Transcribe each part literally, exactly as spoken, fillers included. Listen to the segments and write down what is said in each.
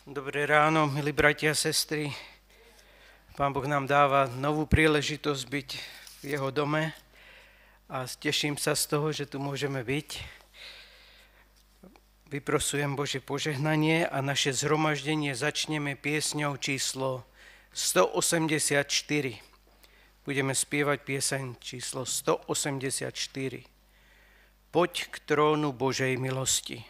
Dobré ráno, milí bratia a sestry. Pán Boh nám dáva novú príležitosť byť v jeho dome a teším sa z toho, že tu môžeme byť. Vyprosujem Božie požehnanie a naše zhromaždenie začneme piesňou číslo stoosemdesiatštyri. Budeme spievať pieseň číslo stoosemdesiatštyri. Poď k trónu Božej milosti.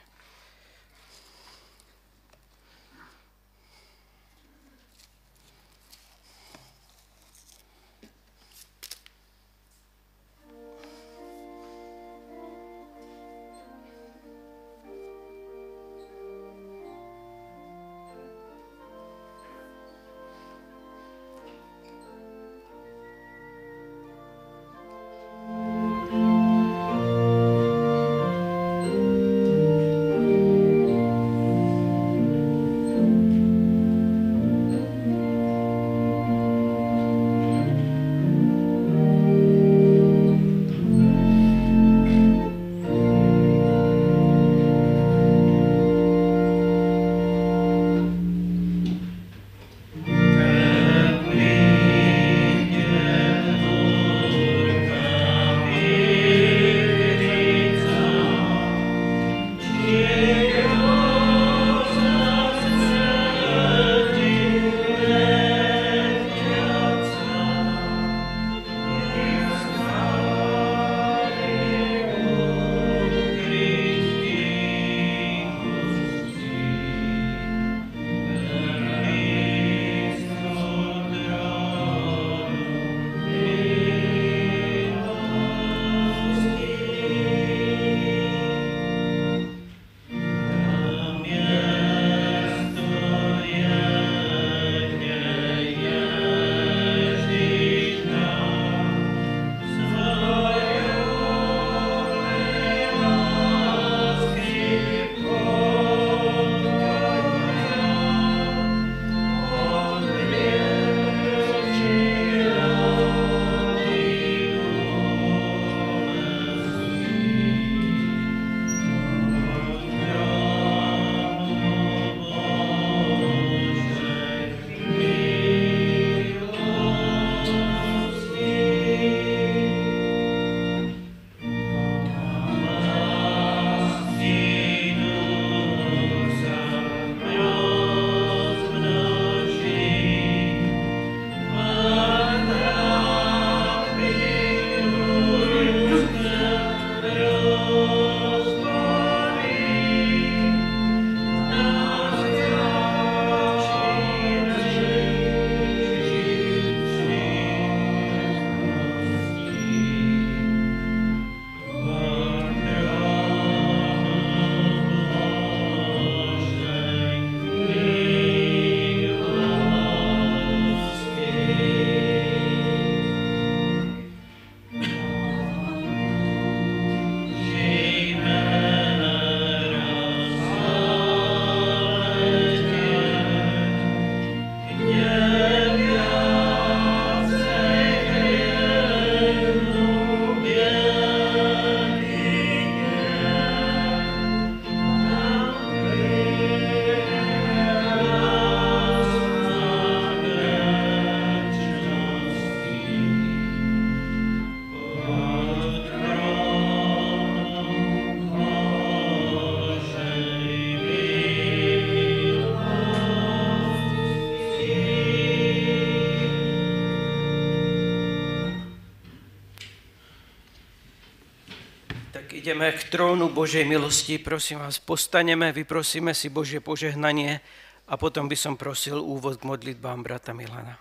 Ideme k trónu Božej milosti, prosím vás, postaneme, vyprosíme si Božie požehnanie a potom by som prosil úvod k modlitbám brata Milana.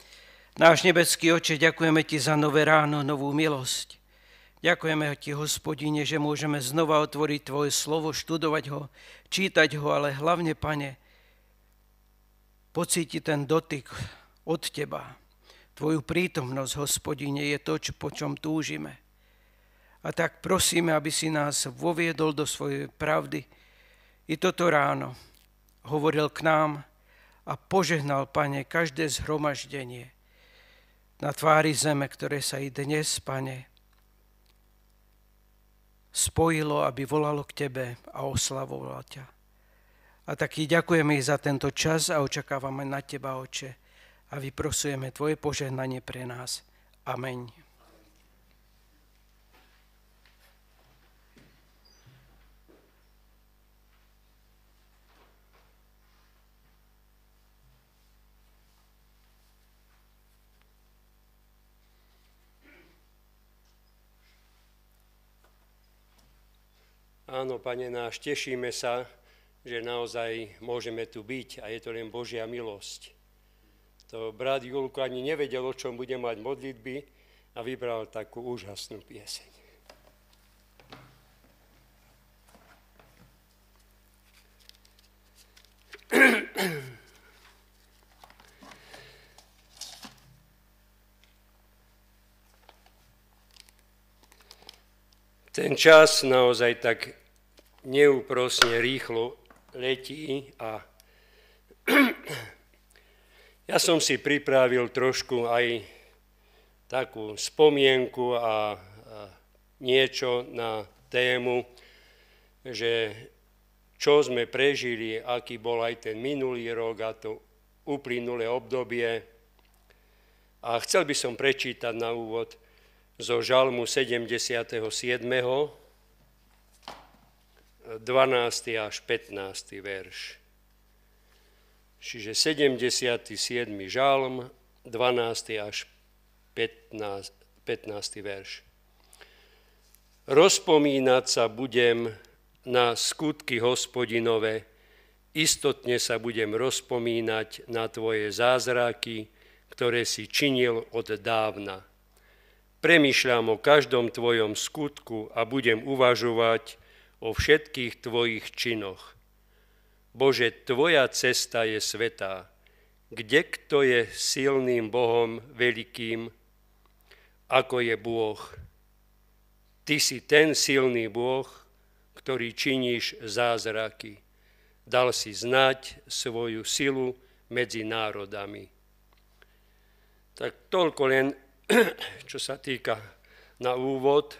Náš nebeský Oče, ďakujeme Ti za nové ráno, novú milosť. Ďakujeme Ti, Hospodine, že môžeme znova otvoriť Tvoje slovo, študovať ho, čítať ho, ale hlavne, Pane, pocítiť ten dotyk od Teba. Tvoju prítomnosť, Hospodine, je to, po čom túžime. A tak prosíme, aby si nás voviedol do svojej pravdy. I toto ráno hovoril k nám a požehnal, Pane, každé zhromaždenie na tvári zeme, ktoré sa i dnes, Pane, spojilo, aby volalo k Tebe a oslavovalo ťa. A taky ďakujeme za tento čas a očakávame na Teba, Oče. A vyprosujeme Tvoje požehnanie pre nás. Amen. Áno, Pane náš, tešíme sa, že naozaj môžeme tu byť a je to len Božia milosť. To brat Julko ani nevedel, o čom bude mať modlitby a vybral takú úžasnú pieseň. Ten čas naozaj tak neúprosne rýchlo letí a ja som si pripravil trošku aj takú spomienku a, a niečo na tému, že čo sme prežili, aký bol aj ten minulý rok a to uplynulé obdobie. A chcel by som prečítať na úvod zo Žalmu sedemdesiateho siedmeho dvanásty až pätnásty verš. Čiže sedemdesiaty siedmy žalm, dvanásty až pätnásty verš. Rozpomínať sa budem na skutky Hospodinove, istotne sa budem rozpomínať na tvoje zázraky, ktoré si činil od dávna. Premýšľam o každom tvojom skutku a budem uvažovať o všetkých tvojich činoch. Bože, tvoja cesta je svätá. Kde kto je silným Bohom veľkým, ako je Bôh? Ty si ten silný Bôh, ktorý činíš zázraky. Dal si znať svoju silu medzi národami. Tak toľko len, čo sa týka na úvod.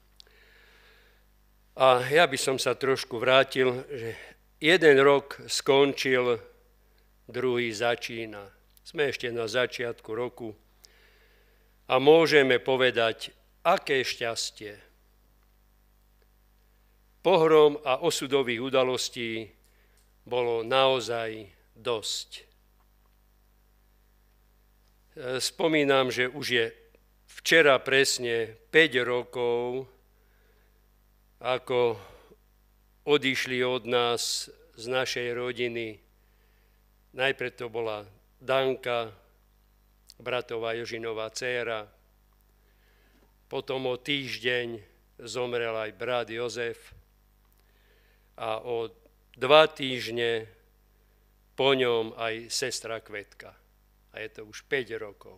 A ja by som sa trošku vrátil, že jeden rok skončil, druhý začína. Sme ešte na začiatku roku a môžeme povedať, aké šťastie. Pohrom a osudových udalostí bolo naozaj dosť. Spomínam, že už je včera presne päť rokov, ako odišli od nás z našej rodiny. Najprv to bola Danka, bratová Jožinová dcéra, potom o týždeň zomrel aj brat Jozef a o dva týždne po ňom aj sestra Kvetka. A je to už päť rokov.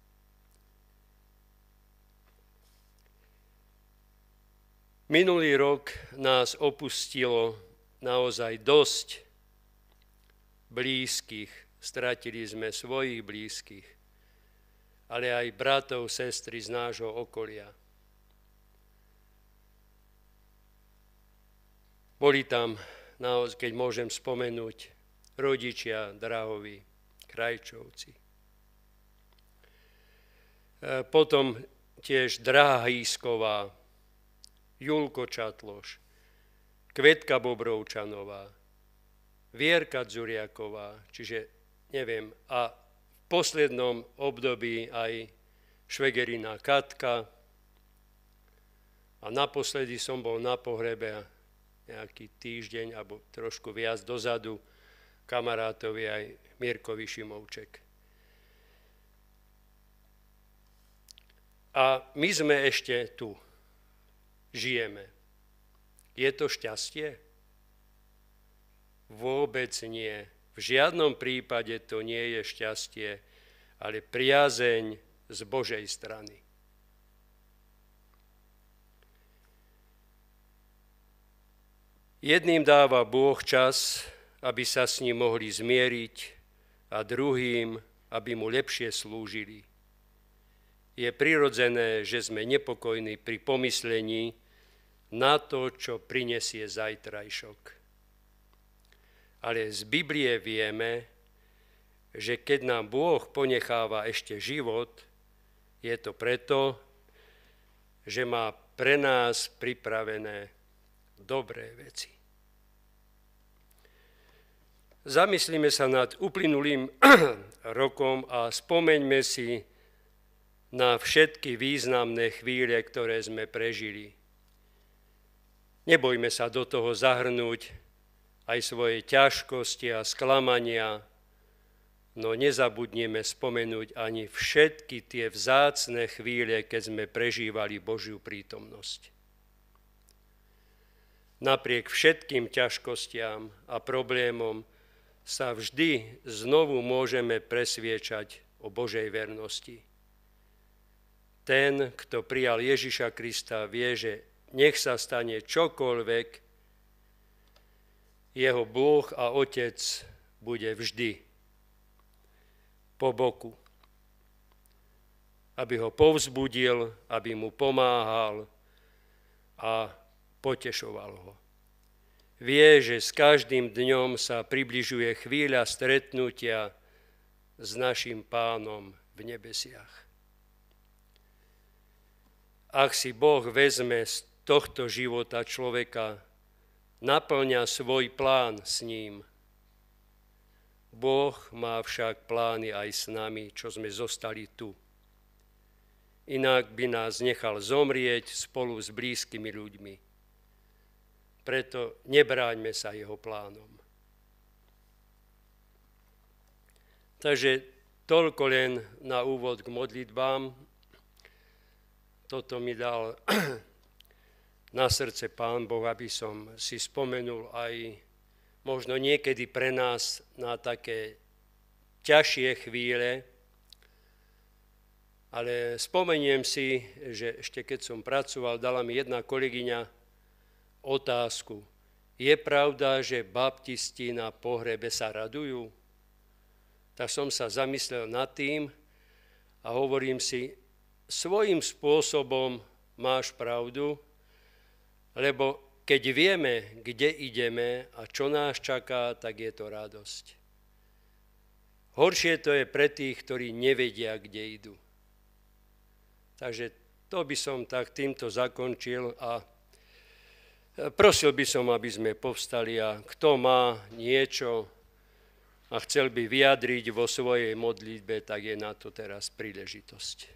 Minulý rok nás opustilo naozaj dosť blízkych, stratili sme svojich blízkych, ale aj bratov, sestry z nášho okolia. Boli tam, naozaj, keď môžem spomenúť, rodičia Drahovi, Krajčovci. Potom tiež Draha Hýsková, Julko Čatloš, Kvetka Bobrovčanová, Vierka Dzuriaková, čiže neviem, a v poslednom období aj švegerina Katka a naposledy som bol na pohrebe nejaký týždeň alebo trošku viac dozadu kamarátovi aj Mirkovi Šimovček. A my sme ešte tu. Žijeme. Je to šťastie? Vôbec nie. V žiadnom prípade to nie je šťastie, ale priazeň z Božej strany. Jedným dáva Boh čas, aby sa s ním mohli zmieriť, a druhým, aby mu lepšie slúžili. Je prirodzené, že sme nepokojní pri pomyslení na to, čo prinesie zajtrajšok. Ale z Biblie vieme, že keď nám Boh ponecháva ešte život, je to preto, že má pre nás pripravené dobré veci. Zamyslíme sa nad uplynulým rokom a spomeňme si na všetky významné chvíle, ktoré sme prežili. Nebojme sa do toho zahrnúť aj svoje ťažkosti a sklamania, no nezabudneme spomenúť ani všetky tie vzácne chvíle, keď sme prežívali Božiu prítomnosť. Napriek všetkým ťažkostiam a problémom sa vždy znovu môžeme presviečať o Božej vernosti. Ten, kto prijal Ježiša Krista, vie, že nech sa stane čokoľvek, jeho Boh a Otec bude vždy po boku, aby ho povzbudil, aby mu pomáhal a potešoval ho. Vie, že s každým dňom sa približuje chvíľa stretnutia s našim Pánom v nebesiach. Ak si Boh vezme z tohto života človeka, naplňa svoj plán s ním. Boh má však plány aj s nami, čo sme zostali tu. Inak by nás nechal zomrieť spolu s blízkymi ľuďmi. Preto nebráňme sa jeho plánom. Takže toľko len na úvod k modlitbám. Toto mi dal na srdce Pán Boh, aby som si spomenul aj možno niekedy pre nás na také ťažšie chvíle, ale spomeniem si, že ešte keď som pracoval, dala mi jedna kolegyňa otázku. Je pravda, že baptisti na pohrebe sa radujú? Tak som sa zamyslel nad tým a hovorím si, svojím spôsobom máš pravdu, lebo keď vieme, kde ideme a čo nás čaká, tak je to radosť. Horšie to je pre tých, ktorí nevedia, kde idú. Takže to by som tak týmto zakončil a prosil by som, aby sme povstali a kto má niečo a chcel by vyjadriť vo svojej modlitbe, tak je na to teraz príležitosť.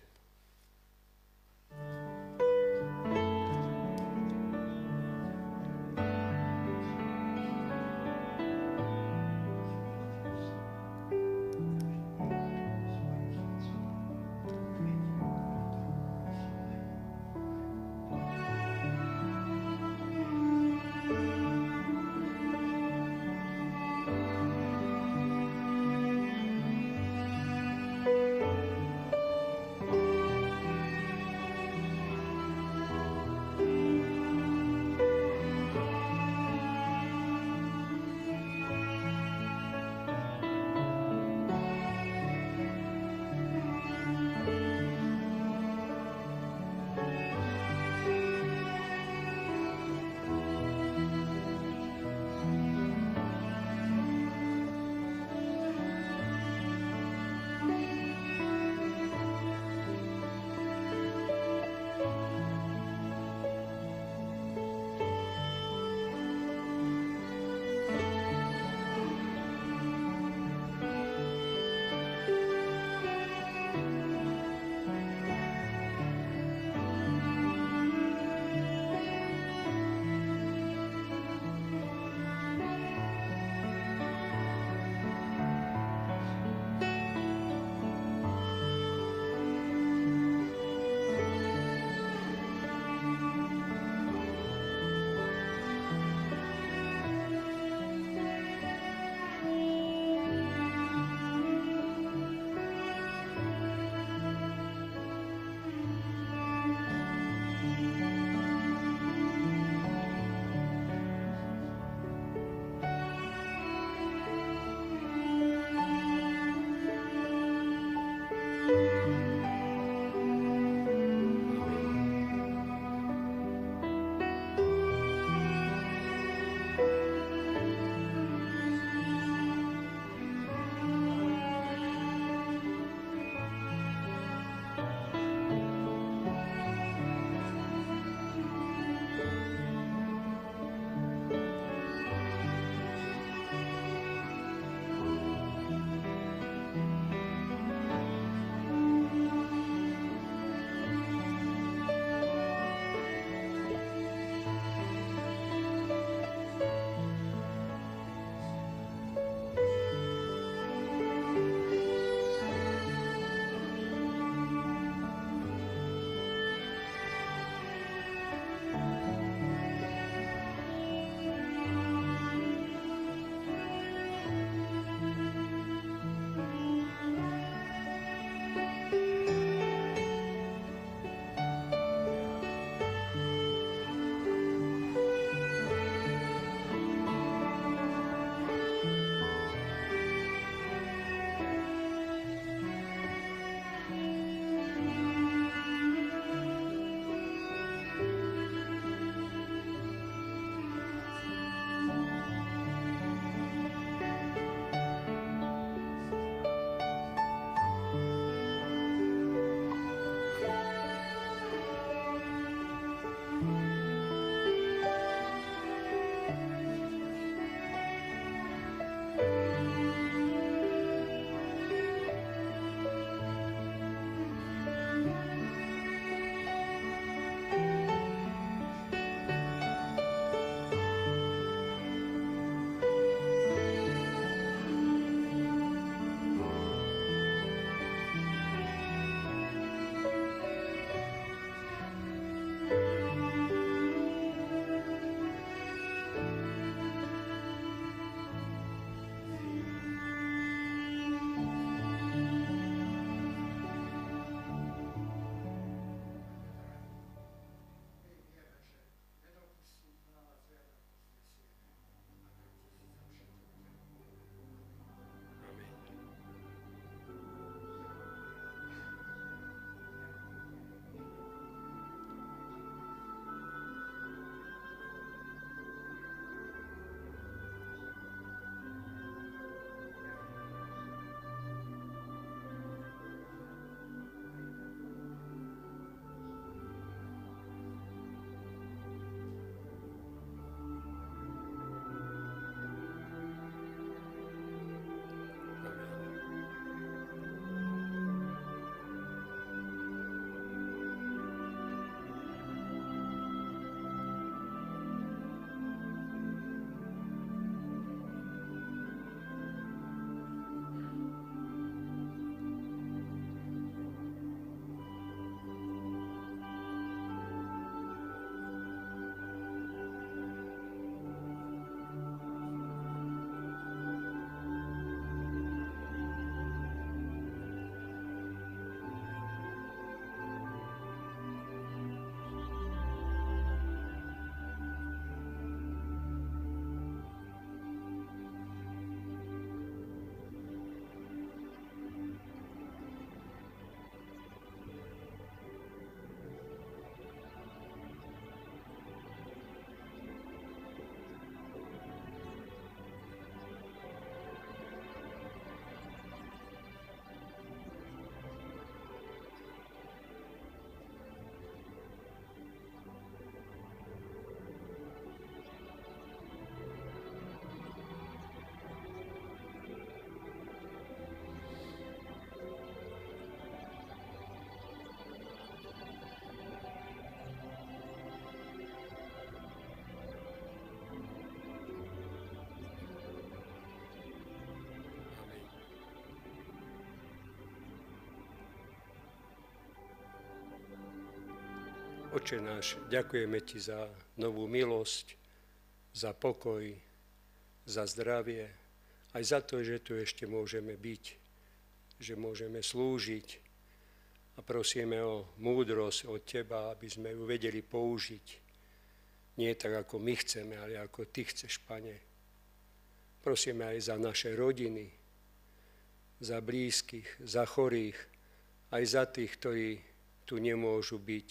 Oče náš, ďakujeme Ti za novú milosť, za pokoj, za zdravie, aj za to, že tu ešte môžeme byť, že môžeme slúžiť a prosíme o múdrosť od Teba, aby sme ju vedeli použiť. Nie tak, ako my chceme, ale ako Ty chceš, Pane. Prosíme aj za naše rodiny, za blízkych, za chorých, aj za tých, ktorí tu nemôžu byť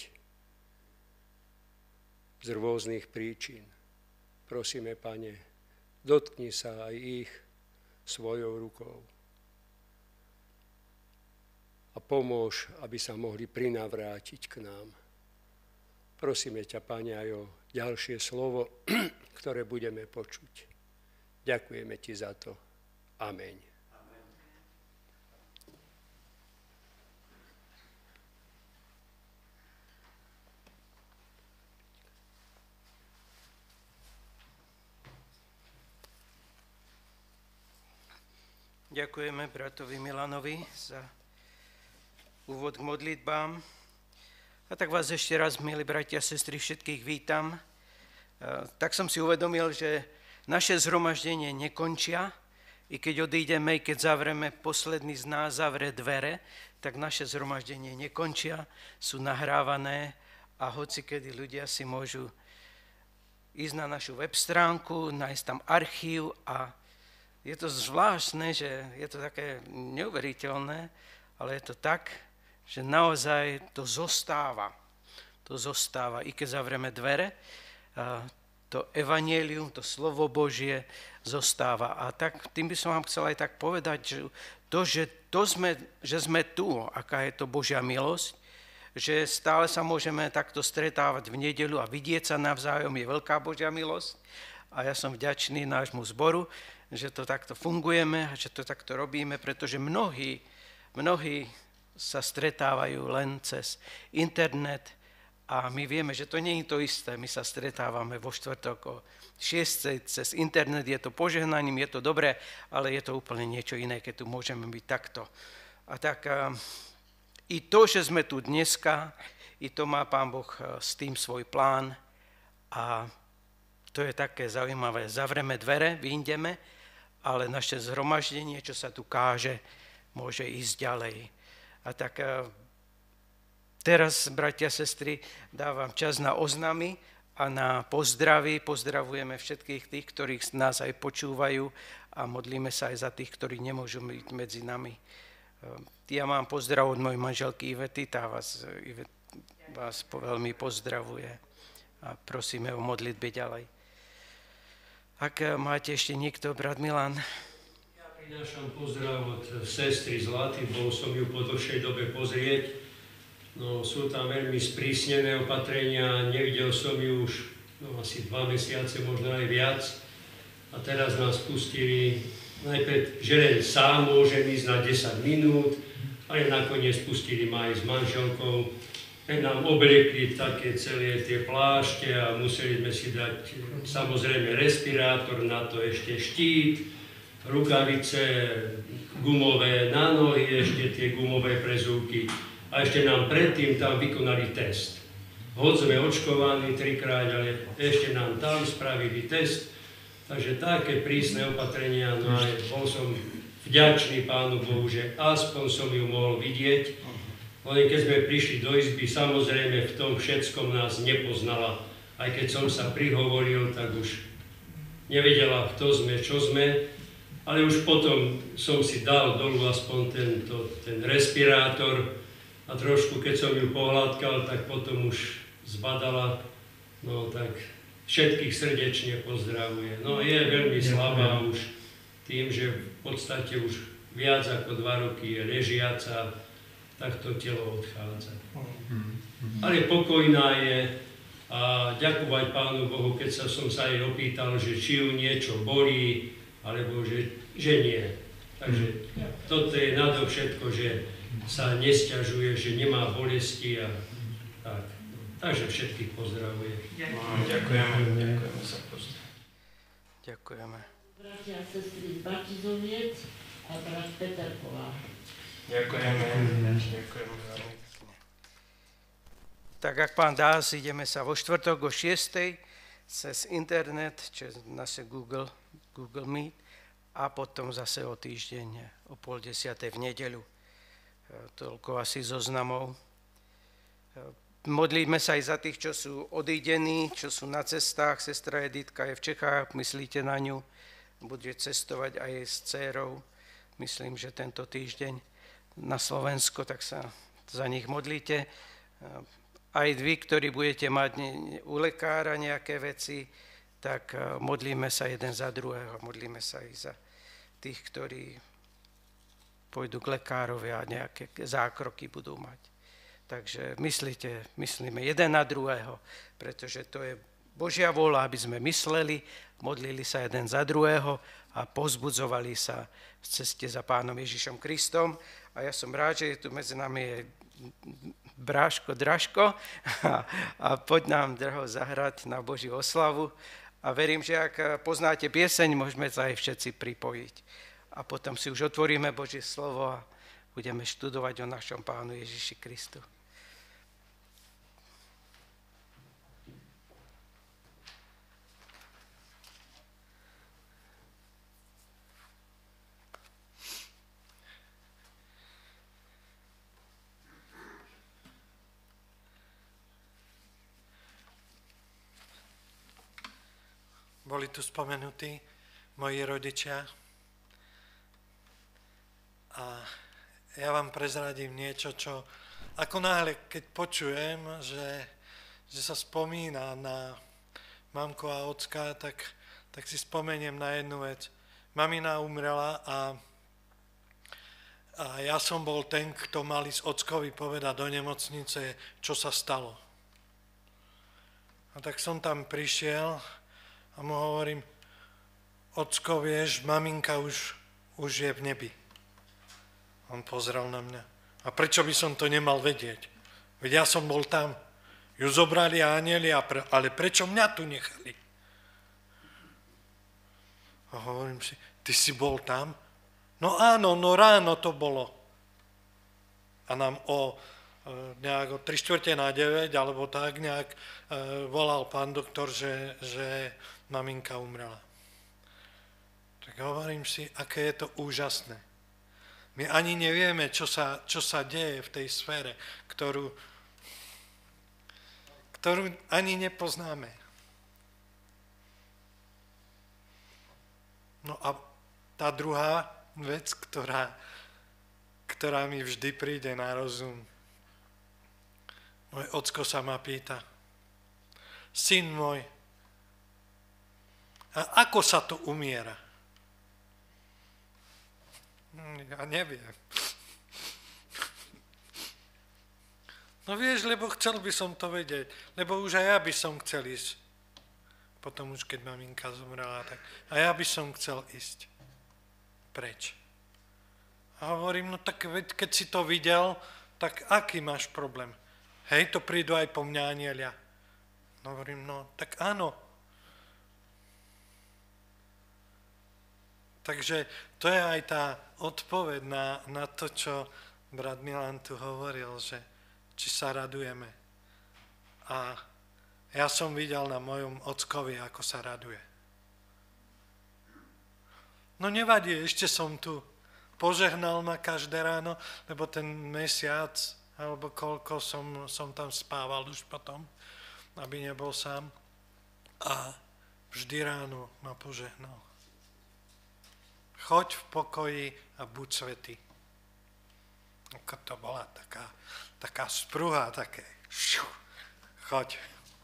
z rôznych príčin. Prosíme, Pane, dotkni sa aj ich svojou rukou a pomôž, aby sa mohli prinavrátiť k nám. Prosíme ťa, Pane, aj o ďalšie slovo, ktoré budeme počuť. Ďakujeme Ti za to. Amen. Ďakujeme bratovi Milanovi za úvod k modlitbám. A tak vás ešte raz, milí bratia a sestry, všetkých vítam. Tak som si uvedomil, že naše zhromaždenie nekončia, i keď odídeme, i keď zavreme, posledný z nás zavre dvere, tak naše zhromaždenie nekončia, sú nahrávané a hocikedy ľudia si môžu ísť na našu web stránku, nájsť tam archív a je to zvláštne, že je to také neuveriteľné, ale je to tak, že naozaj to zostáva. To zostáva, i keď zavrieme dvere, to evanjelium, to slovo Božie zostáva. A tak tým by som vám chcel aj tak povedať, že to, že, to sme, že sme tu, aká je to Božia milosť, že stále sa môžeme takto stretávať v nedeľu a vidieť sa navzájom, je veľká Božia milosť. A ja som vďačný nášmu zboru, že to takto fungujeme a že to takto robíme, pretože mnohí, mnohí sa stretávajú len cez internet a my vieme, že to nie je to isté. My sa stretávame vo štvrtok o šiestej cez internet, je to požehnaním, je to dobré, ale je to úplne niečo iné, keď tu môžeme byť takto. A tak i to, že sme tu dneska, i to má Pán Boh s tým svoj plán a to je také zaujímavé. Zavreme dvere, vyjdeme, ale naše zhromaždenie, čo sa tu káže, môže ísť ďalej. A tak teraz, bratia a sestry, dávam čas na oznamy a na pozdravy. Pozdravujeme všetkých tých, ktorých nás aj počúvajú a modlíme sa aj za tých, ktorí nemôžu byť medzi nami. Ja mám pozdrav od mojej manželky Ivety, tá vás, Ivet, vás veľmi pozdravuje a prosíme o modlitbe ďalej. Ak máte ešte niekto, brat Milan. Ja prinášam pozdrav od sestry Zlaty, bol som ju po dlhšej dobe pozrieť. No, sú tam veľmi sprísnené opatrenia, nevidel som ju už no, asi dva mesiace, možno aj viac. A teraz nás pustili, najprv, že len sám môžem ísť na desať minút, ale nakoniec pustili ma aj s manželkou. Nám obliekli také celé tie plášte a museli sme si dať samozrejme respirátor, na to ešte štít, rukavice gumové na nohy, ešte tie gumové prezúky a ešte nám predtým tam vykonali test. Hoď sme očkovaní trikrát, ale ešte nám tam spravili test, takže také prísne opatrenia, no a bol som vďačný Pánu Bohu, že aspoň som ju mohol vidieť. Len keď sme prišli do izby, samozrejme v tom všetkom nás nepoznala. Aj keď som sa prihovoril, tak už nevedela, kto sme, čo sme. Ale už potom som si dal dolu aspoň tento, ten respirátor a trošku, keď som ju pohľadkal, tak potom už zbadala. No tak všetkých srdečne pozdravuje. No je veľmi slabá už tým, že v podstate už viac ako dva roky je ležiaca, tak to telo odchádza. Ale pokojná je a ďakovať Pánu Bohu, keď sa som sa jej opýtal, že či ju niečo bolí, alebo že, že nie. Takže toto je nadovšetko, že sa nesťažuje, že nemá bolesti a tak. Takže všetkých pozdravuje. Ďakujeme, ďakujeme za pozdrav. Ďakujeme. Bratia a sestry z Batizoviec a brat Peter Kováč. Ďakujeme. Ďakujeme veľmi pekne. tak ak pán dá, ideme sa vo štvrtok o šiestej cez internet, cez naše Google, Google Meet a potom zase o týždeň o pol desiatej v nedeľu. Toľko asi zoznamov. Modlíme sa aj za tých, čo sú odídení, čo sú na cestách. Sestra Editka je v Čechách, myslíte na ňu. Bude cestovať aj s dcérou. Myslím, že tento týždeň na Slovensko, tak sa za nich modlíte. Aj vy, ktorí budete mať u lekára nejaké veci, tak modlíme sa jeden za druhého. Modlíme sa aj za tých, ktorí pôjdu k lekárovi a nejaké zákroky budú mať. Takže myslíte, myslíme jeden na druhého, pretože to je Božia vôľa, aby sme mysleli, modlili sa jeden za druhého a pozbudzovali sa v ceste za Pánom Ježišom Kristom. A ja som rád, že je tu medzi nami je Bráško, Dražko a, a poď nám, Draho, zahrať na Božiu oslavu. A verím, že ak poznáte pieseň, môžeme sa aj všetci pripojiť. A potom si už otvoríme Božie slovo a budeme študovať o našom Pánu Ježiši Kristu. Boli tu spomenutí moji rodičia a ja vám prezradím niečo, čo ako náhle, keď počujem, že, že sa spomína na mamku a ocka, tak, tak si spomeniem na jednu vec. Mamina umrela a, a ja som bol ten, kto mal ísť ockovi povedať do nemocnice, čo sa stalo. A tak som tam prišiel a mu hovorím, ocko, vieš, maminka už, už je v nebi. On pozrel na mňa. A prečo by som to nemal vedieť? Veď ja som bol tam. Ju zobrali anjeli, ale prečo mňa tu nechali? A hovorím si, ty si bol tam? No áno, no ráno to bolo. A nám o nejak o tri štvrte na deväť, alebo tak nejak e, volal pán doktor, že, že maminka umrela. Tak hovorím si, aké je to úžasné. My ani nevieme, čo sa, čo sa deje v tej sfére, ktorú, ktorú ani nepoznáme. No a tá druhá vec, ktorá, ktorá mi vždy príde na rozum, môj ocko sa ma pýta, syn môj, a ako sa to umiera? Ja neviem. No vieš, lebo chcel by som to vedieť, lebo už aj ja by som chcel ísť. Potom už, keď maminka zomrela, tak a ja by som chcel ísť preč. A hovorím, no tak keď si to videl, tak aký máš problém? Hej, to prídu aj po mňa anjelia. No hovorím, no tak áno. Takže to je aj tá odpoveď na, na to, čo brat Milan tu hovoril, že či sa radujeme. A ja som videl na mojom ockovi, ako sa raduje. No nevadí, ešte som tu. Požehnal ma každé ráno, lebo ten mesiac, alebo koľko som, som tam spával už potom, aby nebol sám. A vždy ráno ma požehnal. Choď v pokoji a buď svätý. Ako to bola taká, taká spruha, také. Choď.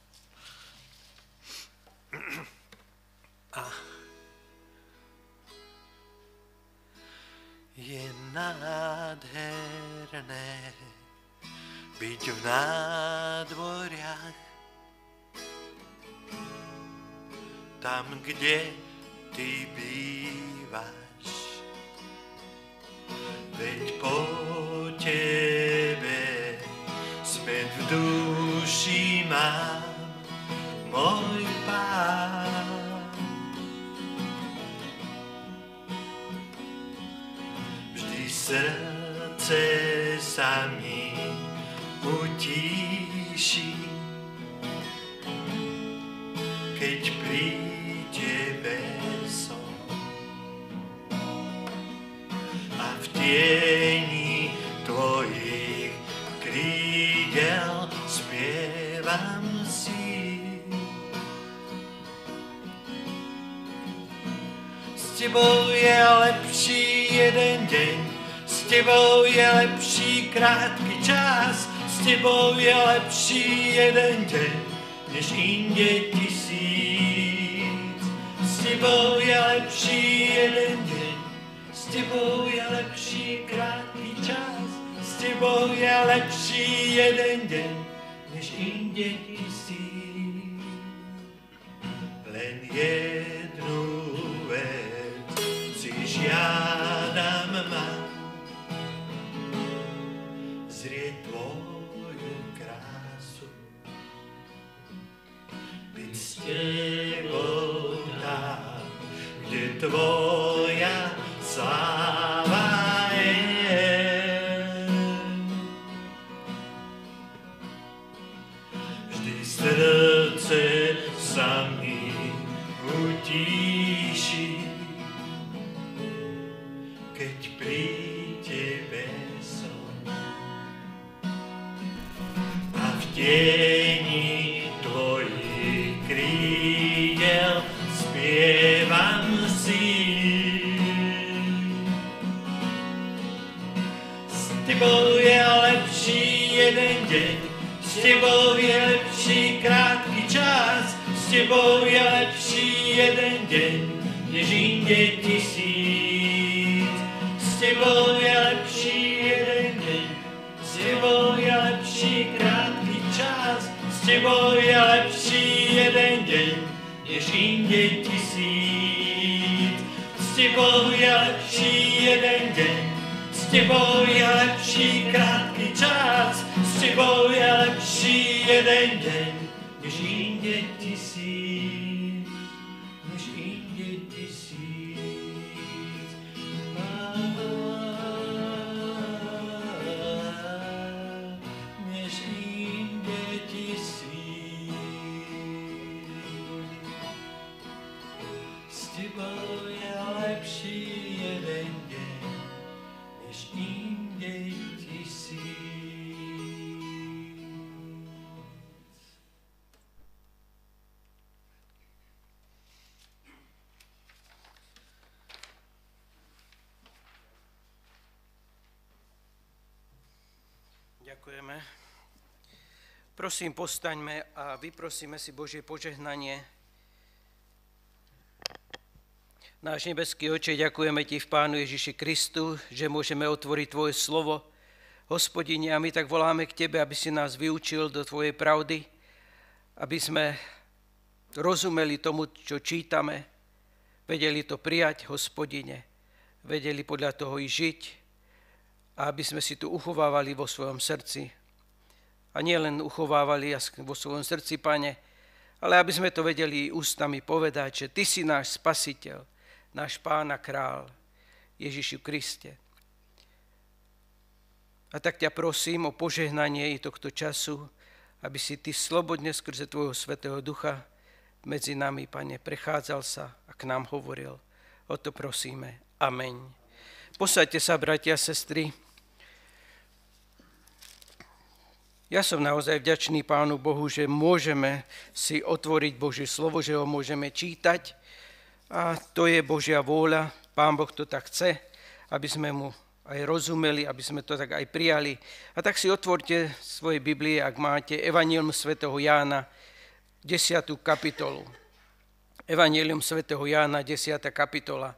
A je nádherné byť v nádvoriach, tam, kde ty bývaš. Veď po tebe späť v duši mám môj Pán. Vždy srdce sa mi utíša, utíši, keď pri tebe som. A v tieni tvojich krídel spievam si. S tebou je lepší jeden deň, s tebou je lepší krátky čas, s tebou je lepší jeden deň, než inde tisíc. S tebou je lepší jeden deň, s tebou je lepší krátky čas, s tebou je lepší jeden deň, než inde tisíc. Len jednu vec si žiadam ma, zrieť tvoju krásu, byť s tebou tam, kde tvoja sláva je. Vždy srdce sa mi utíši, keď pri tebe som. A v tieni tvojich krídel spievam si. S tebou je lepší jeden deň, s tebou je lepší krátky čas, s tebou je lepší jeden deň, než inde tisíc. S tebou je lepší jeden deň, s tebou je lepší krátky čas, s tebou je lepší jeden deň, než inde tisíc. S tebou je lepší jeden deň, s tebou je lepší krátky čas, s tebou je lepší jeden deň, než inde tisíc, než inde tisíc. Než inde tisíc. S tebou je lepší jeden deň, než inde tisíc. Ďakujeme. Prosím, postaňme a vyprosíme si Božie požehnanie. Náš nebeský Oče, ďakujeme Ti v Pánu Ježiši Kristu, že môžeme otvoriť Tvoje slovo. Hospodine, a my tak voláme k Tebe, aby si nás vyučil do Tvojej pravdy, aby sme rozumeli tomu, čo čítame, vedeli to prijať, Hospodine, vedeli podľa toho i žiť, a aby sme si tu uchovávali vo svojom srdci. A nie len uchovávali vo svojom srdci, Pane, ale aby sme to vedeli ústami povedať, že Ty si náš Spasiteľ, náš Pán a Král, Ježišu Kriste. A tak ťa prosím o požehnanie i tohto času, aby si Ty slobodne skrze Tvojho Svätého Ducha medzi nami, Pane, prechádzal sa a k nám hovoril. O to prosíme. Ameň. Posaďte sa, bratia a sestry. Ja som naozaj vďačný Pánu Bohu, že môžeme si otvoriť Božie slovo, že ho môžeme čítať. A to je Božia vôľa. Pán Boh to tak chce, aby sme mu aj rozumeli, aby sme to tak aj prijali. A tak si otvorte svoje Biblie, ak máte, Evangelium svätého Jána, desiatu kapitolu. Evangelium svätého Jána, desiata kapitola.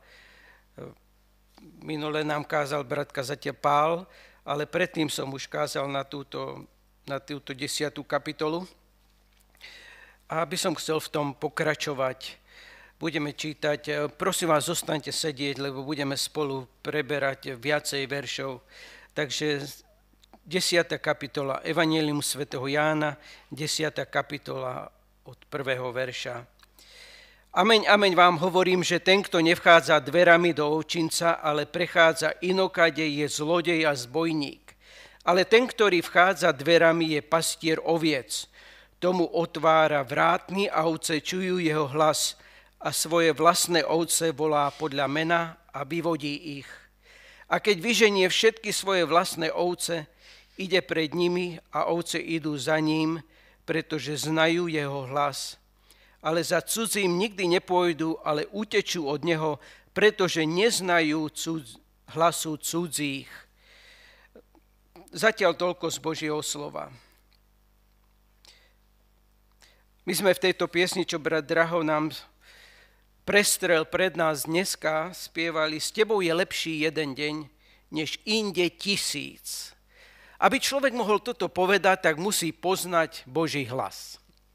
Minule nám kázal brat kazateľ Pál, ale predtým som už kázal na túto na túto desiatú kapitolu. A aby som chcel v tom pokračovať, budeme čítať, prosím vás, zostaňte sedieť, lebo budeme spolu preberať viacej veršov. Takže desiata kapitola, Evangelium svätého Jána, desiata kapitola od prvého verša. Ameň, ameň vám hovorím, že ten, kto nevchádza dverami do ovčinca, ale prechádza inokade, je zlodej a zbojník. Ale ten, ktorý vchádza dverami, je pastier oviec. Tomu otvára vrátny a ovce čujú jeho hlas a svoje vlastné ovce volá podľa mena a vyvodí ich. A keď vyženie všetky svoje vlastné ovce, ide pred nimi a ovce idú za ním, pretože znajú jeho hlas. Ale za cudzím nikdy nepôjdu, ale utečú od neho, pretože neznajú cudz, hlasu cudzích. Zatiaľ toľko z Božieho slova. My sme v tejto piesni, čo brat Draho nám prestrel pred nás dneska, spievali: S tebou je lepší jeden deň, než inde tisíc. Aby človek mohol toto povedať, tak musí poznať Boží hlas.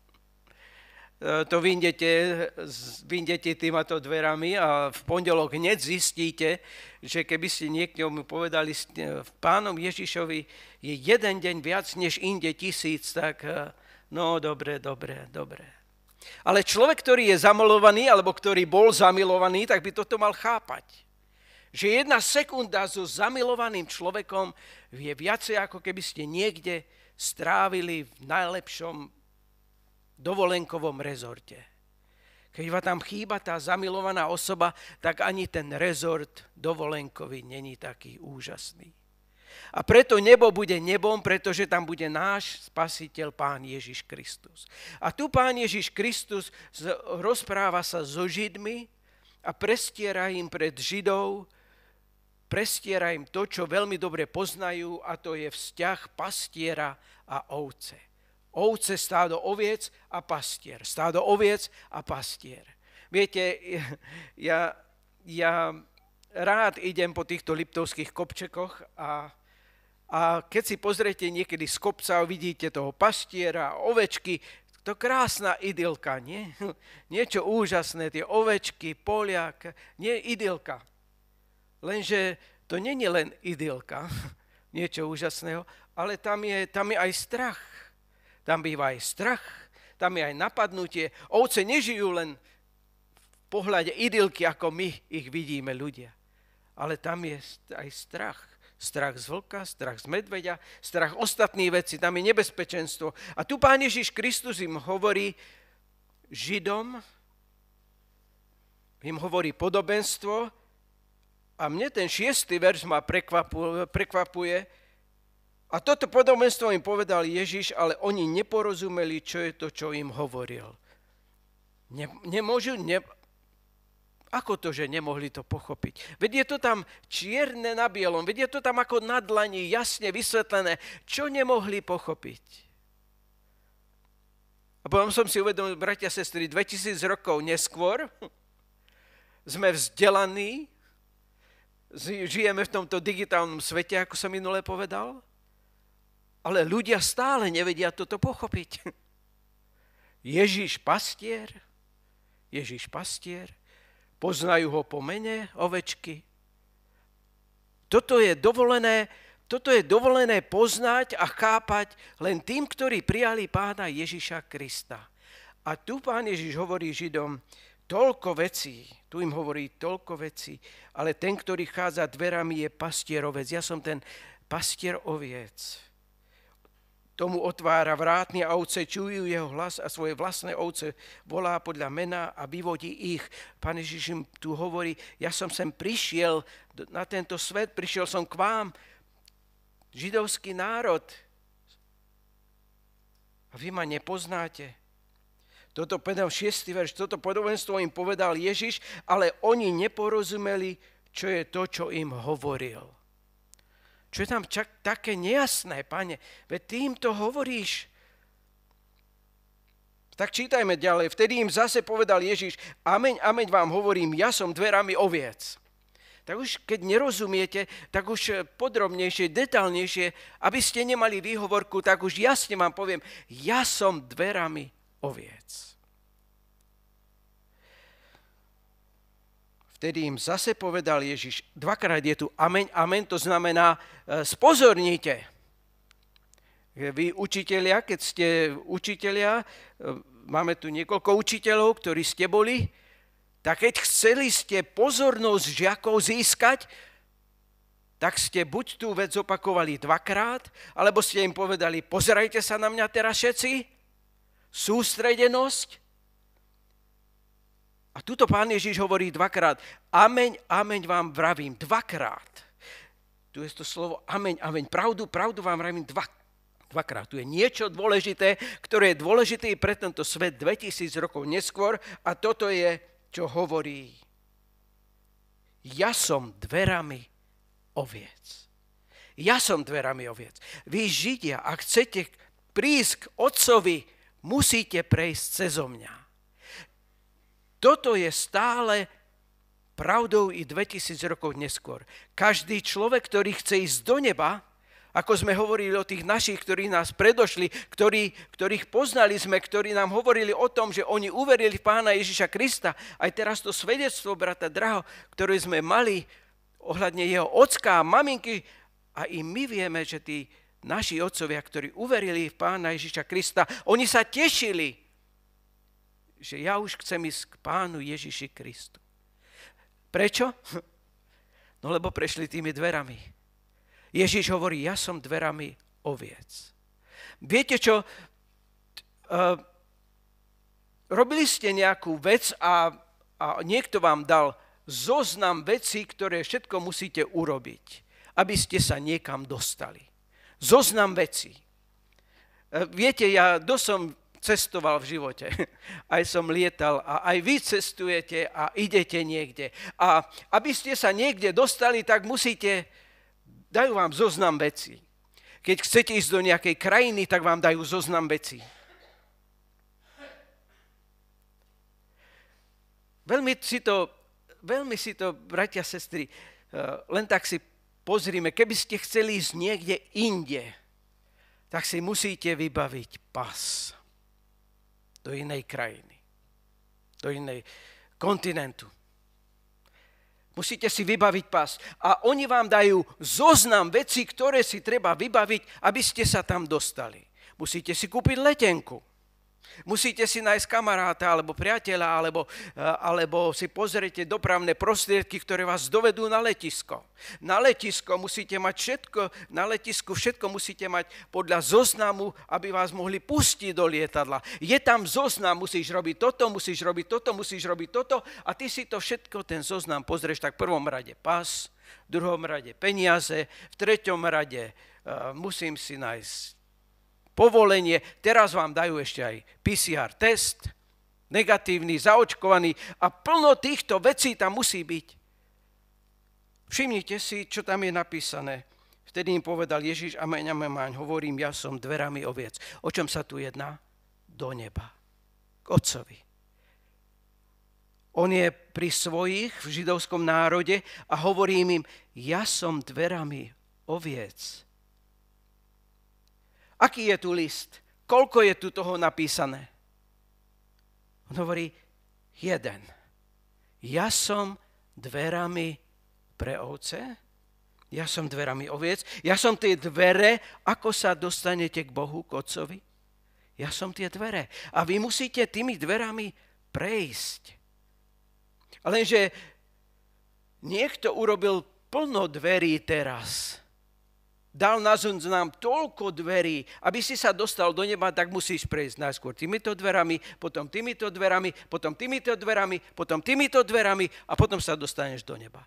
To vyjdete, vyjdete týmato dverami a v pondelok hneď zistíte, že keby ste niektomu povedali Pánom Ježišovi je jeden deň viac než inde tisíc, tak no dobre, dobre, dobre. Ale človek, ktorý je zamilovaný, alebo ktorý bol zamilovaný, tak by toto mal chápať. Že jedna sekunda so zamilovaným človekom je viacej, ako keby ste niekde strávili v najlepšom dovolenkovom rezorte. Keď vám tam chýba tá zamilovaná osoba, tak ani ten rezort dovolenkový není taký úžasný. A preto nebo bude nebom, pretože tam bude náš spasiteľ Pán Ježiš Kristus. A tu Pán Ježiš Kristus rozpráva sa so Židmi a prestiera im pred Židov, prestiera im to, čo veľmi dobre poznajú, a to je vzťah pastiera a ovce. Ovce, stádo oviec a pastier. Stádo oviec a pastier. Viete, ja, ja rád idem po týchto liptovských kopčekoch a, a keď si pozriete niekedy z kopca a vidíte toho pastiera a ovečky, to krásna idylka, nie? Niečo úžasné, tie ovečky, poliak, nie idylka. Lenže to nie je len idylka, niečo úžasného, ale tam je, tam je aj strach. Tam býva aj strach, tam je aj napadnutie. Ovce nežijú len v pohľade idylky, ako my ich vidíme ľudia. Ale tam je aj strach. Strach z vlka, strach z medveďa, strach ostatných vecí, tam je nebezpečenstvo. A tu Pán Ježiš Kristus im hovorí Židom, im hovorí podobenstvo, a mne ten šiestý verš ma prekvapuje, prekvapuje. A toto podobenstvo im povedal Ježiš, ale oni neporozumeli, čo je to, čo im hovoril. Ne, nemôžu, ne, ako to, že nemohli to pochopiť? Veď je to tam čierne na bielom, veď je to tam ako na dlani jasne vysvetlené, čo nemohli pochopiť. A potom som si uvedomil, bratia a sestry, dvetisíc rokov neskôr sme vzdelaní, žijeme v tomto digitálnom svete, ako som minule povedal, ale ľudia stále nevedia toto pochopiť. Ježiš pastier, Ježiš pastier, poznajú ho po mene ovečky. Toto je dovolené, toto je dovolené poznať a chápať len tým, ktorí prijali Pána Ježiša Krista. A tu Pán Ježiš hovorí Židom toľko vecí, tu im hovorí toľko vecí, ale ten, ktorý chádza dverami, je pastier oviec. Ja som ten pastier oviec. Tomu otvára vrátny a ovce čujú jeho hlas a svoje vlastné ovce volá podľa mena a vyvodí ich. Pán Ježiš im tu hovorí, ja som sem prišiel na tento svet, prišiel som k vám, židovský národ. A vy ma nepoznáte. Toto povedal šiestý verš, toto podobenstvo im povedal Ježiš, ale oni neporozumeli, čo je to, čo im hovoril. Čo je tam čak také nejasné, Pane? Veď ty im to hovoríš. Tak čítajme ďalej. Vtedy im zase povedal Ježiš, ameň, ameň vám hovorím, ja som dverami oviec. Tak už keď nerozumiete, tak už podrobnejšie, detálnejšie, aby ste nemali výhovorku, tak už jasne vám poviem, ja som dverami oviec. Vtedy im zase povedal Ježiš, dvakrát je tu ameň, ameň, to znamená spozornite. Vy učitelia, keď ste učitelia, máme tu niekoľko učiteľov, ktorí ste boli, tak keď chceli ste pozornosť žiakov získať, tak ste buď tú vec opakovali dvakrát, alebo ste im povedali, pozerajte sa na mňa teraz všetci, sústredenosť. A tuto Pán Ježiš hovorí dvakrát, ameň, ameň vám vravím, dvakrát. Tu je to slovo ameň, ameň, pravdu, pravdu vám vravím dva, dvakrát. Tu je niečo dôležité, ktoré je dôležité pre tento svet dvetisíc rokov neskôr a toto je, čo hovorí. Ja som dverami oviec. Ja som dverami oviec. Vy Židia, ak chcete prísť k Otcovi, musíte prejsť cezo mňa. Toto je stále pravdou i dvetisíc rokov neskôr. Každý človek, ktorý chce ísť do neba, ako sme hovorili o tých našich, ktorí nás predošli, ktorí, ktorých poznali sme, ktorí nám hovorili o tom, že oni uverili v Pána Ježiša Krista. Aj teraz to svedectvo, brata Draho, ktoré sme mali ohľadne jeho ocka a maminky, a i my vieme, že tí naši otcovia, ktorí uverili v Pána Ježiša Krista, oni sa tešili, že ja už chcem ísť k Pánu Ježiši Kristu. Prečo? No lebo prešli tými dverami. Ježiš hovorí, ja som dverami oviec. Viete čo? Uh, robili ste nejakú vec a, a niekto vám dal zoznam vecí, ktoré všetko musíte urobiť, aby ste sa niekam dostali. Zoznam vecí. Viete, ja dosť som cestoval v živote. Aj som lietal a aj vy cestujete a idete niekde. A aby ste sa niekde dostali, tak musíte, dajú vám zoznam vecí. Keď chcete ísť do nejakej krajiny, tak vám dajú zoznam vecí. Veľmi si to, veľmi si to, bratia, sestry, len tak si pozrime, keby ste chceli ísť niekde inde, tak si musíte vybaviť pas do inej krajiny, do inej kontinentu. Musíte si vybaviť pas. A oni vám dajú zoznam vecí, ktoré si treba vybaviť, aby ste sa tam dostali. Musíte si kúpiť letenku. Musíte si nájsť kamaráta alebo priateľa, alebo, alebo si pozrite dopravné prostriedky, ktoré vás dovedú na letisko. Na letisko musíte mať všetko, na letisku všetko musíte mať podľa zoznamu, aby vás mohli pustiť do lietadla. Je tam zoznam, musíš robiť toto, musíš robiť toto, musíš robiť toto a ty si to všetko, ten zoznam pozrieš, tak v prvom rade pas, v druhom rade peniaze, v treťom rade uh, musím si nájsť povolenie, teraz vám dajú ešte aj pé cé er test, negatívny, zaočkovaný a plno týchto vecí tam musí byť. Všimnite si, čo tam je napísané. Vtedy im povedal Ježiš, ameň, ameň, ameň, hovorím, ja som dverami oviec. O čom sa tu jedná? Do neba. K Otcovi. On je pri svojich v židovskom národe a hovorím im, ja som dverami oviec. Aký je tu list? Koľko je tu toho napísané? On hovorí, jeden. Ja som dverami pre ovce, ja som dverami oviec, ja som tie dvere, ako sa dostanete k Bohu, k Otcovi. Ja som tie dvere. A vy musíte tými dverami prejsť. Lenže niekto urobil plno dverí teraz. Dal na zoznam toľko dverí, aby si sa dostal do neba, tak musíš prejsť najskôr týmito dverami, potom týmito dverami, potom týmito dverami, potom týmito dverami a potom sa dostaneš do neba.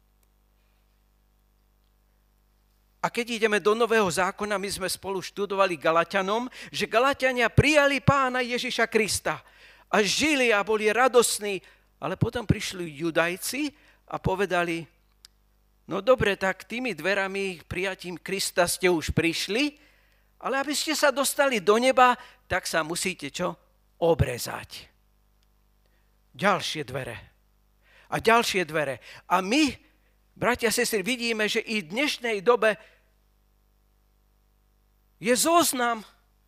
A keď ideme do Nového zákona, my sme spolu študovali Galatianom, že Galatiania prijali Pána Ježiša Krista a žili a boli radosní, ale potom prišli Judajci a povedali, no dobre, tak tými dverami prijatím Krista ste už prišli, ale aby ste sa dostali do neba, tak sa musíte čo? Obrezať. Ďalšie dvere. A ďalšie dvere. A my, bratia a sestry, vidíme, že i v dnešnej dobe je zoznam.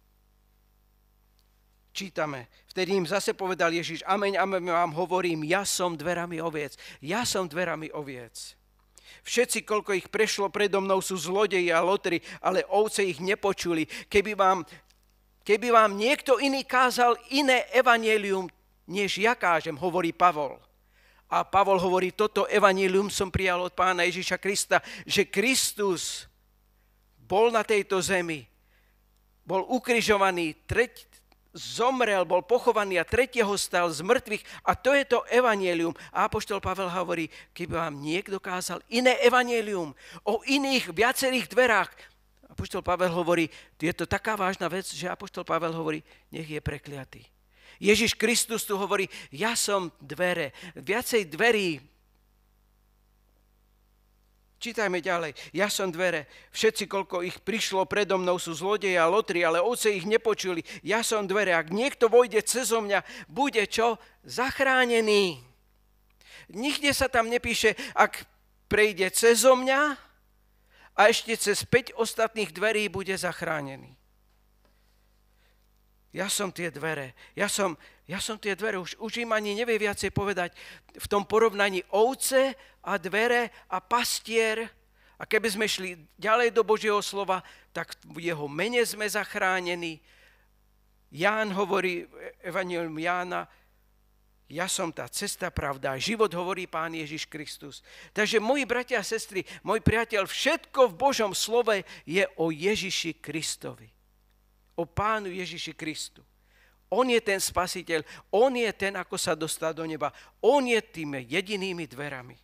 Čítame. Vtedy im zase povedal Ježiš, ameň, ameň vám hovorím, ja som dverami oviec. Ja som dverami oviec. Všetci, koľko ich prešlo predo mnou, sú zlodeji a lotri, ale ovce ich nepočuli. Keby vám, keby vám niekto iný kázal iné evanjelium, než ja kážem, hovorí Pavol. A Pavol hovorí, toto evanjelium som prijal od Pána Ježiša Krista, že Kristus bol na tejto zemi, bol ukrižovaný, treť, zomrel, bol pochovaný a tretieho stal z mŕtvych. A to je to evanjelium. A apoštol Pavel hovorí, keby vám niekto kázal iné evanjelium o iných viacerých dverách. Apoštol Pavel hovorí, je to taká vážna vec, že apoštol Pavel hovorí, nech je prekliatý. Ježiš Kristus tu hovorí, ja som dvere. Viacej dverí. Čítajme ďalej. Ja som dvere. Všetci, koľko ich prišlo predo mnou, sú zlodeji a lotri, ale ovce ich nepočuli. Ja som dvere. Ak niekto vojde cezo mňa, bude čo? Zachránený. Nikde sa tam nepíše, ak prejde cezo mňa a ešte cez päť ostatných dverí bude zachránený. Ja som tie dvere. Ja som, ja som tie dvere. Už, už im ani nevie viacej povedať v tom porovnaní ovce a dvere a pastier. A keby sme šli ďalej do Božieho slova, tak v jeho mene sme zachránení. Ján hovorí, evanjelium Jána, ja som tá cesta, pravda a život, hovorí Pán Ježiš Kristus. Takže moji bratia a sestry, môj priateľ, všetko v Božom slove je o Ježiši Kristovi. O Pánu Ježiši Kristu. On je ten spasiteľ, on je ten, ako sa dostal do neba. On je tými jedinými dverami.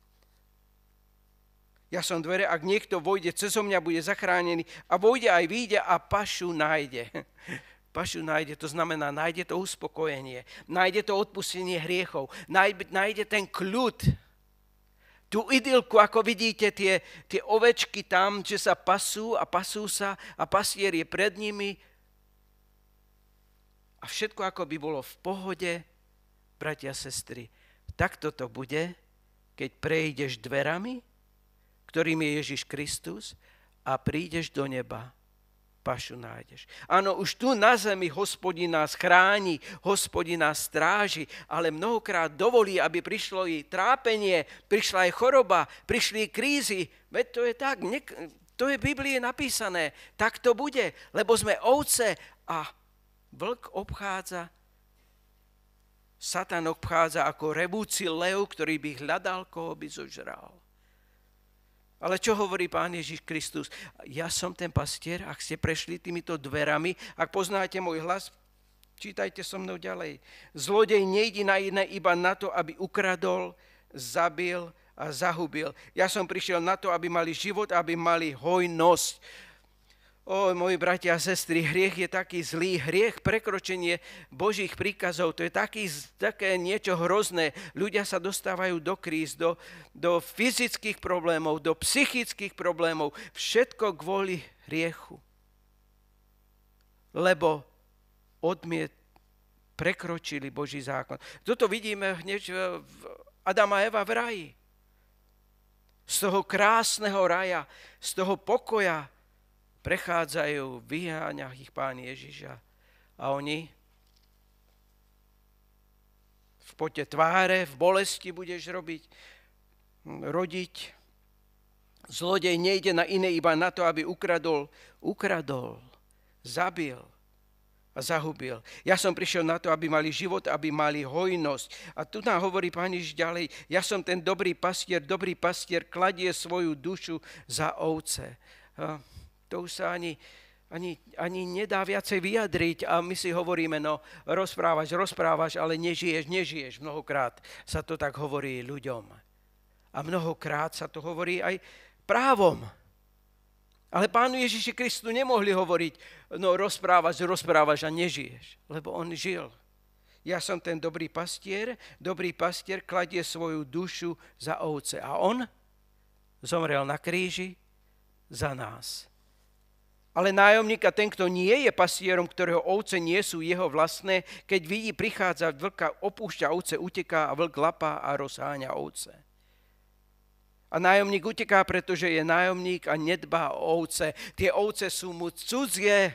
Ja som dvere, ak niekto vojde cezo mňa, bude zachránený a vojde aj vyjde a pašu nájde. Pašu nájde, to znamená, nájde to uspokojenie, nájde to odpustenie hriechov, nájde ten kľud, tú idylku, ako vidíte, tie, tie ovečky tam, že sa pasú a pasú sa a pastier je pred nimi. A všetko ako by bolo v pohode, bratia a sestry. Takto to bude, keď prejdeš dverami, ktorým je Ježiš Kristus, a prídeš do neba. Pašu nájdeš. Áno, už tu na zemi Hospodin nás chráni, Hospodin nás stráži, ale mnohokrát dovolí, aby prišlo i trápenie, prišla aj choroba, prišli krízy. Veď to je tak, to je v Biblii napísané. Tak to bude, lebo sme ovce a vlk obchádza, Satan obchádza ako revúci lev, ktorý by hľadal, koho by zožral. Ale čo hovorí Pán Ježiš Kristus? Ja som ten pastier, ak ste prešli týmito dverami, ak poznáte môj hlas, čítajte so mnou ďalej. Zlodej nejde na iné iba na to, aby ukradol, zabil a zahubil. Ja som prišiel na to, aby mali život, aby mali hojnosť. O, moji bratia a sestry, hriech je taký zlý. Hriech, prekročenie Božích príkazov, to je taký, také niečo hrozné. Ľudia sa dostávajú do kríz, do, do fyzických problémov, do psychických problémov. Všetko kvôli hriechu. Lebo odmiet, prekročili Boží zákon. Toto vidíme hneď v Adama a Eva v raji. Z toho krásneho raja, z toho pokoja, prechádzajú, vyháňa ich Pán Ježiša. A oni v pote tváre, v bolesti budeš robiť, rodiť. Zlodej nejde na iné iba na to, aby ukradol, ukradol, zabil a zahubil. Ja som prišiel na to, aby mali život, aby mali hojnosť. A tu nám hovorí Pán Ježiš ďalej, ja som ten dobrý pastier, dobrý pastier kladie svoju dušu za ovce. A to už sa ani, ani, ani nedá viacej vyjadriť a my si hovoríme, no rozprávaš, rozprávaš, ale nežiješ, nežiješ. Mnohokrát sa to tak hovorí ľuďom. A mnohokrát sa to hovorí aj právom. Ale Pánu Ježiši Kristu nemohli hovoriť, no rozprávaš, rozprávaš a nežiješ, lebo on žil. Ja som ten dobrý pastier, dobrý pastier kladie svoju dušu za ovce. A on zomrel na kríži za nás. Ale nájomník a ten, kto nie je pastierom, ktorého ovce nie sú jeho vlastné, keď vidí prichádza vlka, opúšťa ovce, uteká a vlk lapá a rozháňa ovce. A nájomník uteká, pretože je nájomník a nedbá o ovce. Tie ovce sú mu cudzie.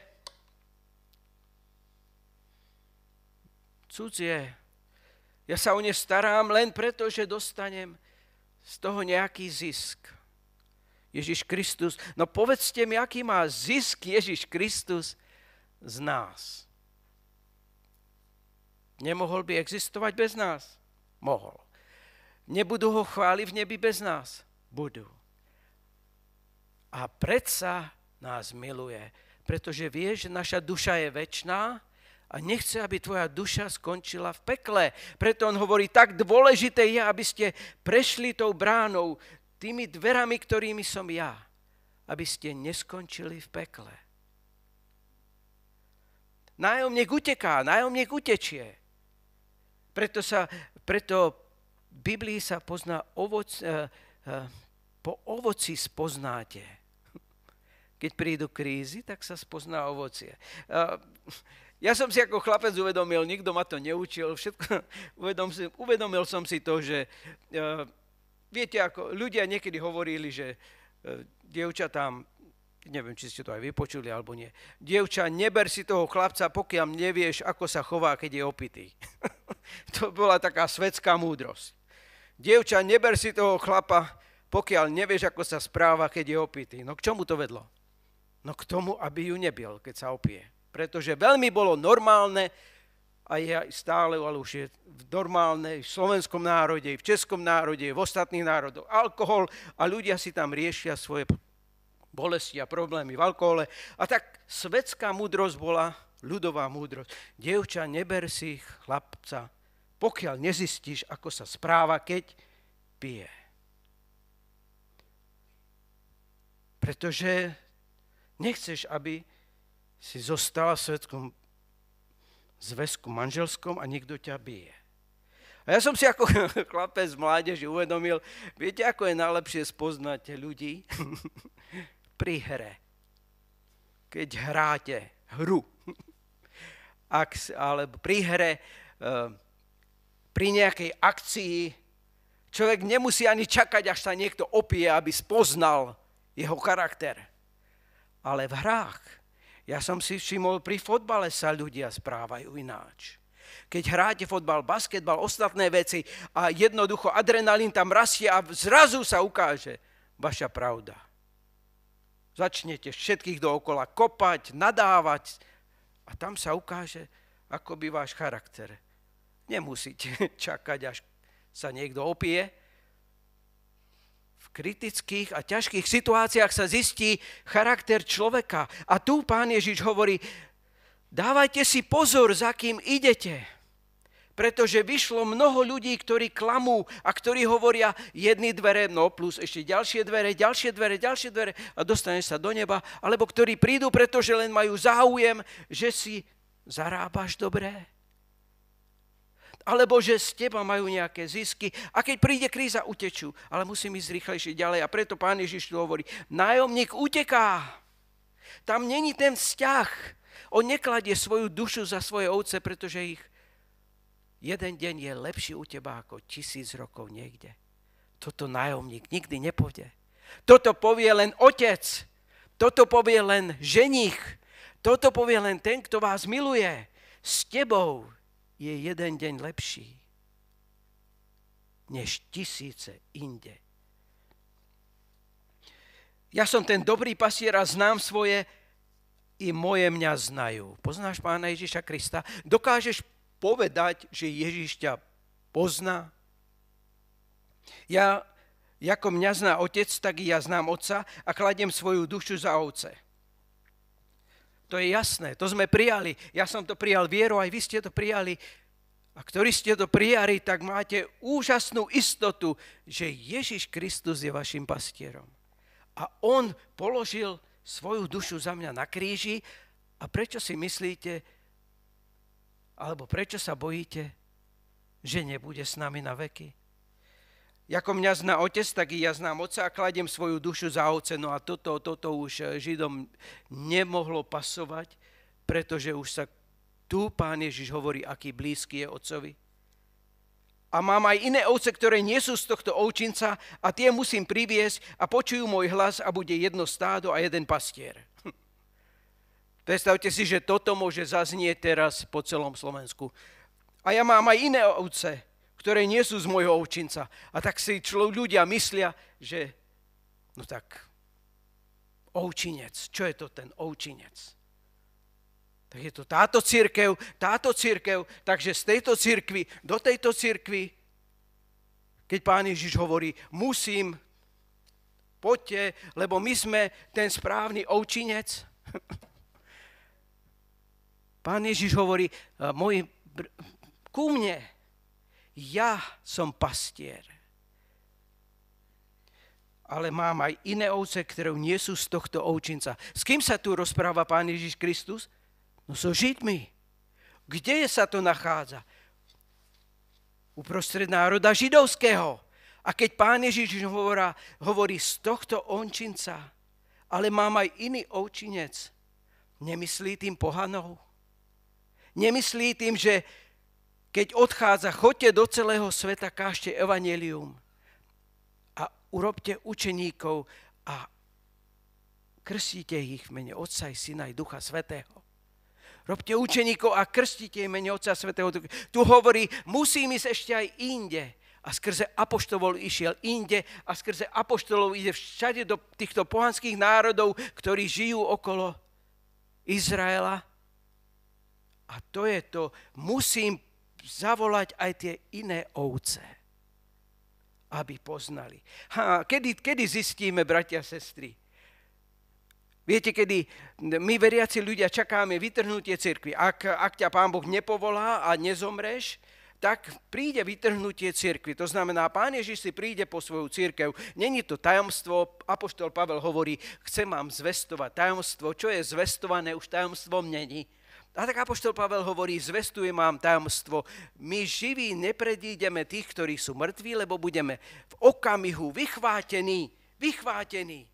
Cudzie. Ja sa o ne starám len preto, že dostanem z toho nejaký zisk. Ježiš Kristus, no povedzte mi, aký má zisk Ježiš Kristus z nás. Nemohol by existovať bez nás? Mohol. Nebudú ho chváliť v nebi bez nás? Budú. A predsa nás miluje, pretože vie, že naša duša je večná a nechce, aby tvoja duša skončila v pekle. Preto on hovorí, tak dôležité je, aby ste prešli tou bránou, tými dverami, ktorými som ja, aby ste neskončili v pekle. Nájomník uteká, nájomník utečie. Preto, sa, preto v Biblii sa pozná ovoc, eh, eh, po ovoci spoznáte. Keď prídu krízy, tak sa spozná ovocie. Eh, ja som si ako chlapec uvedomil, nikto ma to neučil, všetko, uvedom si, uvedomil som si to, že eh, viete, ako ľudia niekedy hovorili, že eh, dievčatám, neviem, či ste to aj vypočuli, alebo nie. Dievča, neber si toho chlapca, pokiaľ nevieš, ako sa chová, keď je opitý. To bola taká svetská múdrosť. Dievča, neber si toho chlapa, pokiaľ nevieš, ako sa správa, keď je opitý. No k čomu to vedlo? No k tomu, aby ju nebil, keď sa opije. Pretože veľmi bolo normálne, a je stále, ale už je normálne v slovenskom národe, v českom národe, v ostatných národoch alkohol a ľudia si tam riešia svoje bolesti a problémy v alkohole. A tak svetská múdrosť bola ľudová múdrosť. Dievča, neber si chlapca, pokiaľ nezistíš, ako sa správa, keď pije. Pretože nechceš, aby si zostala v svetskom zväzku manželskom a niekto ťa bije. A ja som si ako chlapec z mládeže uvedomil, viete, ako je najlepšie spoznať ľudí? Pri hre. Keď hráte hru. Ak, alebo pri hre, pri nejakej akcii, človek nemusí ani čakať, až sa niekto opije, aby spoznal jeho charakter. Ale v hrách, ja som si všimol, pri fotbale sa ľudia správajú ináč. Keď hráte fotbal, basketbal, ostatné veci a jednoducho adrenalín tam rastie a zrazu sa ukáže vaša pravda. Začnete všetkých dookola kopať, nadávať a tam sa ukáže, ako by váš charakter. Nemusíte čakať, až sa niekto opije. V kritických a ťažkých situáciách sa zistí charakter človeka. A tu Pán Ježiš hovorí, dávajte si pozor, za kým idete. Pretože vyšlo mnoho ľudí, ktorí klamú a ktorí hovoria jedny dvere, no plus ešte ďalšie dvere, ďalšie dvere, ďalšie dvere a dostaneš sa do neba. Alebo ktorí prídu, pretože len majú záujem, že si zarábaš dobré. Alebo že z teba majú nejaké zisky a keď príde kríza, utečú. Ale musím ísť rýchlejšie ďalej a preto Pán Ježiš tu hovorí, nájomník uteká. Tam není ten vzťah. On nekladie svoju dušu za svoje ovce, pretože ich jeden deň je lepší u teba ako tisíc rokov niekde. Toto nájomník nikdy nepovie. Toto povie len otec. Toto povie len ženich. Toto povie len ten, kto vás miluje. S tebou je jeden deň lepší než tisíce inde. Ja som ten dobrý pasier a znám svoje, i moje mňa znajú. Poznáš Pána Ježiša Krista? Dokážeš povedať, že Ježiš ťa pozná? Ja, ako mňa zná otec, tak i ja znám otca a kladiem svoju dušu za ovce. To je jasné, to sme prijali. Ja som to prijal vierou, aj vy ste to prijali. A ktorí ste to prijali, tak máte úžasnú istotu, že Ježiš Kristus je vašim pastierom. A on položil svoju dušu za mňa na kríži. A prečo si myslíte, alebo prečo sa bojíte, že nebude s nami na veky? Ako mňa zná otec, tak i ja znám otca a kladiem svoju dušu za ovce. No a toto, toto už Židom nemohlo pasovať, pretože už sa tu Pán Ježiš hovorí, aký blízky je otcovi. A mám aj iné ovce, ktoré nie sú z tohto ovčinca a tie musím priviesť a počujú môj hlas a bude jedno stádo a jeden pastier. Predstavte si, že toto môže zaznieť teraz po celom Slovensku. A ja mám aj iné ovce, ktoré nie sú z môjho ovčinca. A tak si člo, ľudia myslia, že no tak ovčinec, čo je to ten ovčinec? Tak je to táto cirkev, táto cirkev, takže z tejto cirkvi do tejto cirkvi Keď Pán Ježiš hovorí, musím, poďte, lebo my sme ten správny ovčinec. Pán Ježiš hovorí, môj, ku mne, ja som pastier. Ale mám aj iné ovce, ktoré nie sú z tohto ovčinca. S kým sa tu rozpráva Pán Ježiš Kristus? No so Židmi. Kde sa to nachádza? Uprostred národa židovského. A keď Pán Ježiš hovorí, hovorí z tohto ovčinca, ale mám aj iný ovčinec, nemyslí tým pohanov? Nemyslí tým, že keď odchádza, choďte do celého sveta, kážte evanjelium a urobte učeníkov a krstite ich v mene Otca i Syna i Ducha Svätého. Robte učeníkov a krstite ich v mene Otca Svätého. Tu hovorí, musím ísť ešte aj inde. A skrze apoštolov išiel inde a skrze apoštolov ide všade do týchto pohanských národov, ktorí žijú okolo Izraela. A to je to, musím zavolať aj tie iné ovce, aby poznali. Ha, kedy, kedy zistíme, bratia a sestry? Viete, kedy my veriaci ľudia čakáme vytrhnutie cirkvi. Ak, ak ťa Pán Boh nepovolá a nezomreš, tak príde vytrhnutie cirkvi. To znamená, Pán Ježiš si príde po svoju cirkev. Není to tajomstvo. Apoštol Pavel hovorí, chcem vám zvestovať tajomstvo. Čo je zvestované, už tajomstvom není. A tak apoštol Pavel hovorí, zvestujem vám tajomstvo. My živí nepredídeme tých, ktorí sú mŕtvi, lebo budeme v okamihu vychvátení. Vychvátení.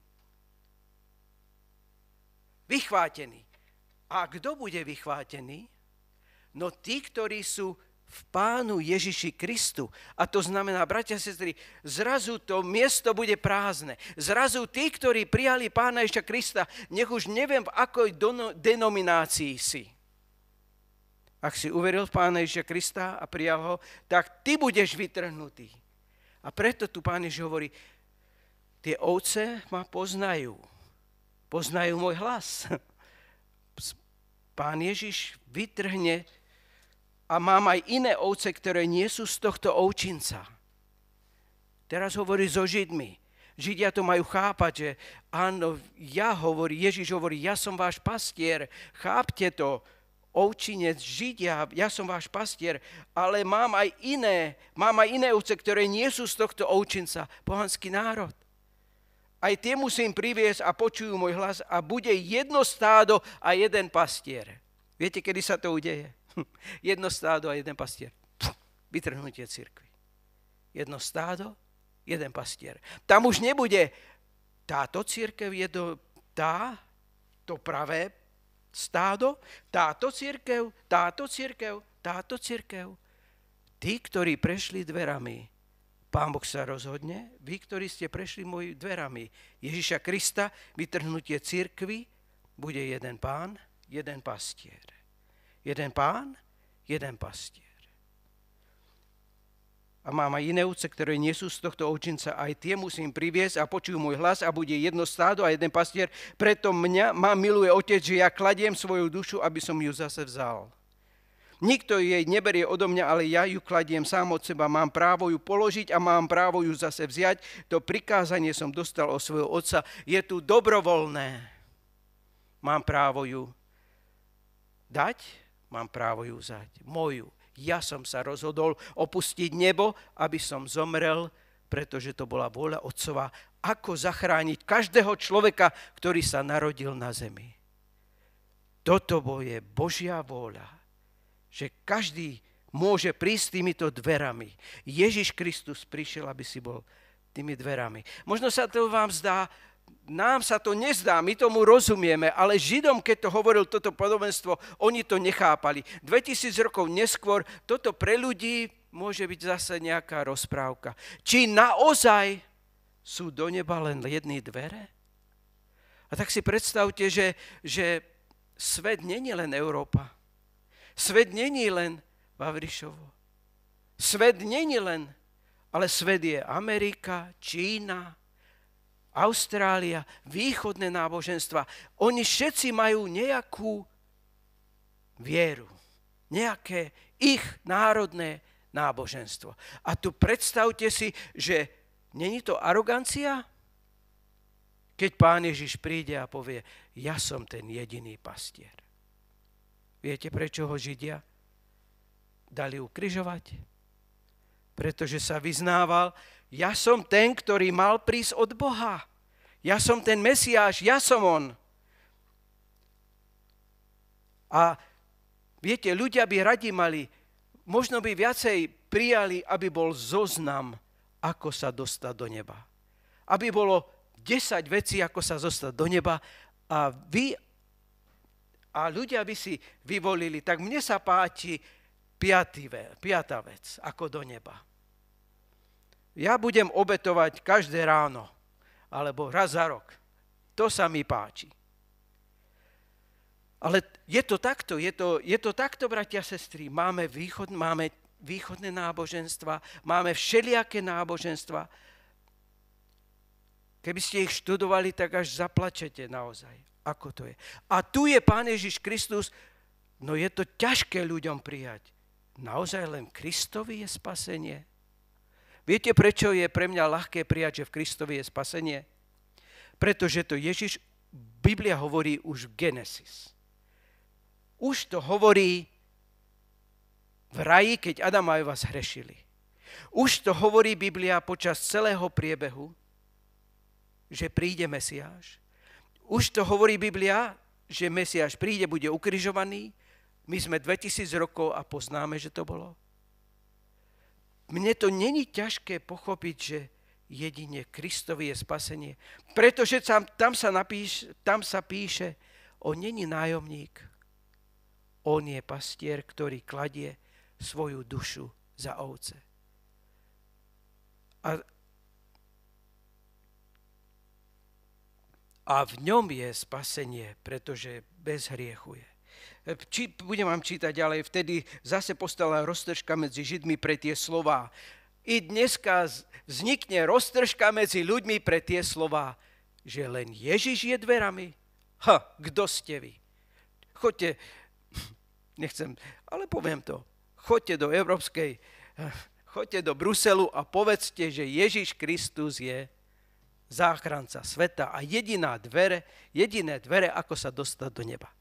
Vychvátený. A kto bude vychvátený? No tí, ktorí sú v Pánu Ježiši Kristu. A to znamená, bratia a sestry, zrazu to miesto bude prázdne. Zrazu tí, ktorí prijali Pána Ježiša Krista, nech už neviem, v akoj denominácii si. Ak si uveril v Pána Ježiša Krista a prijal ho, tak ty budeš vytrhnutý. A preto tu Pán Ježiš hovorí, tie ovce ma poznajú. Poznajú môj hlas. Pán Ježiš vytrhne a mám aj iné ovce, ktoré nie sú z tohto ovčinca. Teraz hovorí so Židmi. Židia to majú chápať, že áno, ja hovorí, Ježiš hovorí, ja som váš pastier, chápte to, ovčinec, Židia, ja som váš pastier, ale mám aj iné, mám aj iné ovce, ktoré nie sú z tohto ovčinca, pohanský národ. Aj tie musím priviesť a počujú môj hlas a bude jedno stádo a jeden pastier. Viete, kedy sa to udeje? Jedno stádo a jeden pastier. Vytrhnutie cirkvi. Jedno stádo, jeden pastier. Tam už nebude táto cirkev je to tá, to pravé stádo, táto cirkev, táto cirkev, táto cirkev. Tí, ktorí prešli dverami, Pán Boh sa rozhodne, vy, ktorí ste prešli moji dverami Ježiša Krista, vytrhnutie cirkvi, bude jeden pán, jeden pastier. Jeden pán, jeden pastier. A mám aj iné ovce, ktoré nie sú z tohto ovčinca, aj tie musím priviesť a počujú môj hlas a bude jedno stádo a jeden pastier. Preto mňa ma miluje Otec, že ja kladiem svoju dušu, aby som ju zase vzal. Nikto jej neberie odo mňa, ale ja ju kladiem sám od seba. Mám právo ju položiť a mám právo ju zase vziať. To prikázanie som dostal od svojho otca. Je tu dobrovoľné. Mám právo ju dať, mám právo ju vzať. Moju. Ja som sa rozhodol opustiť nebo, aby som zomrel, pretože to bola vôľa Otcova, ako zachrániť každého človeka, ktorý sa narodil na zemi. Toto je Božia vôľa. Že každý môže prísť týmito dverami. Ježiš Kristus prišiel, aby si bol tými dverami. Možno sa to vám zdá, nám sa to nezdá, my tomu rozumieme, ale Židom, keď to hovoril toto podobenstvo, oni to nechápali. dvetisíc rokov neskôr toto pre ľudí môže byť zase nejaká rozprávka. Či naozaj sú do neba len jedny dvere? A tak si predstavte, že, že svet není len Európa. Svet není len Vavrišovo. Svet není len, ale svet je Amerika, Čína, Austrália, východné náboženstva. Oni všetci majú nejakú vieru, nejaké ich národné náboženstvo. A tu predstavte si, že není to arogancia, keď Pán Ježiš príde a povie, ja som ten jediný pastier. Viete, prečo ho Židia dali ukrižovať? Pretože sa vyznával, ja som ten, ktorý mal prísť od Boha. Ja som ten Mesiáš, ja som on. A viete, ľudia by radi mali, možno by viacej prijali, aby bol zoznam, ako sa dostať do neba. Aby bolo desať vecí, ako sa dostať do neba a vy a ľudia by si vyvolili, tak mne sa páči piatý, piatá vec, ako do neba. Ja budem obetovať každé ráno, alebo raz za rok. To sa mi páči. Ale je to takto, je to, je to takto, bratia a sestry. Máme, východ, máme východné náboženstva, máme všelijaké náboženstva. Keby ste ich študovali, tak až zaplačete naozaj. Ako to je. A tu je Pán Ježiš Kristus, no je to ťažké ľuďom prijať. Naozaj len Kristovi je spasenie? Viete, prečo je pre mňa ľahké prijať, že v Kristovi je spasenie? Pretože to Ježiš, Biblia hovorí už v Genesis. Už to hovorí v raji, keď Adam a Eva zhrešili. Už to hovorí Biblia počas celého priebehu, že príde Mesiáš. Už to hovorí Biblia, že Mesiáš príde, bude ukrižovaný. My sme dvetisíc rokov a poznáme, že to bolo. Mne to není ťažké pochopiť, že jedine Kristovi je spasenie. Pretože tam, tam, sa, napíš, tam sa píše, on není nájomník. On je pastier, ktorý kladie svoju dušu za ovce. A, a v ňom je spasenie, pretože bez hriechu je. Či, budem vám čítať ďalej, vtedy zase postala roztržka medzi Židmi pre tie slová. I dneska vznikne roztržka medzi ľuďmi pre tie slová, že len Ježiš je dverami. Ha, kto ste vy? Choďte, nechcem, ale poviem to. Choďte do Európskej, choďte do Bruselu a povedzte, že Ježiš Kristus je záchranca sveta a jediná dvere, jediné dvere, ako sa dostať do neba.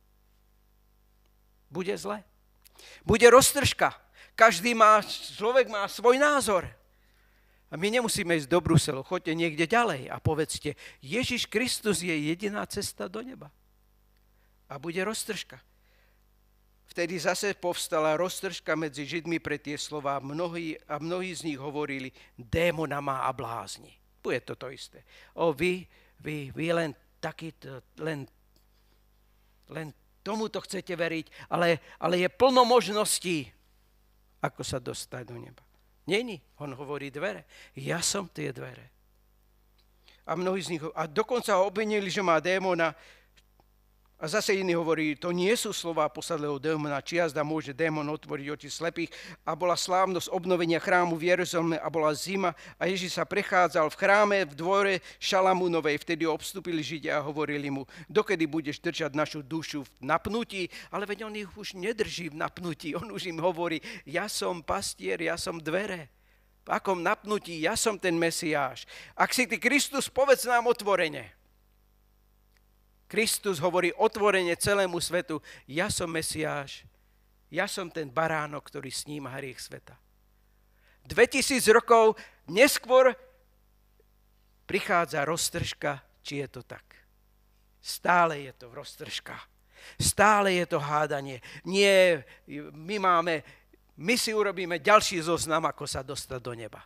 Bude zle. Bude roztržka. Každý má, človek má svoj názor. A my nemusíme ísť do Bruselu, choďte niekde ďalej a povedzte, Ježiš Kristus je jediná cesta do neba. A bude roztržka. Vtedy zase povstala roztržka medzi Židmi pre tie slová mnohí, a mnohí z nich hovorili, démona má a blázni. Bude to to isté. O, vy, vy, vy len takýto, len, len tomuto chcete veriť, ale, ale je plno možností, ako sa dostať do neba. Není, on hovorí dvere. Ja som tie dvere. A mnohí z nich, a dokonca ho obvinili, že má démona. A zase iní hovorí, to nie sú slová posadlého démona, či jazda môže démon otvoriť oči slepých. A bola slávnosť obnovenia chrámu v Jeruzaleme a bola zima a Ježiš sa prechádzal v chráme v dvore Šalamúnovej. Vtedy obstúpili Židia a hovorili mu, dokedy budeš držať našu dušu v napnutí, ale veď on ich už nedrží v napnutí. On už im hovorí, ja som pastier, ja som dvere. V akom napnutí, ja som ten Mesiáš. Ak si ty Kristus, povedz nám otvorene. Kristus hovorí otvorene celému svetu, ja som Mesiáš, ja som ten baránok, ktorý sníma hriech sveta. Dvetisíc rokov neskôr prichádza roztržka, či je to tak. Stále je to roztržka. Stále je to hádanie. Nie, my máme, my si urobíme ďalší zoznam, ako sa dostať do neba.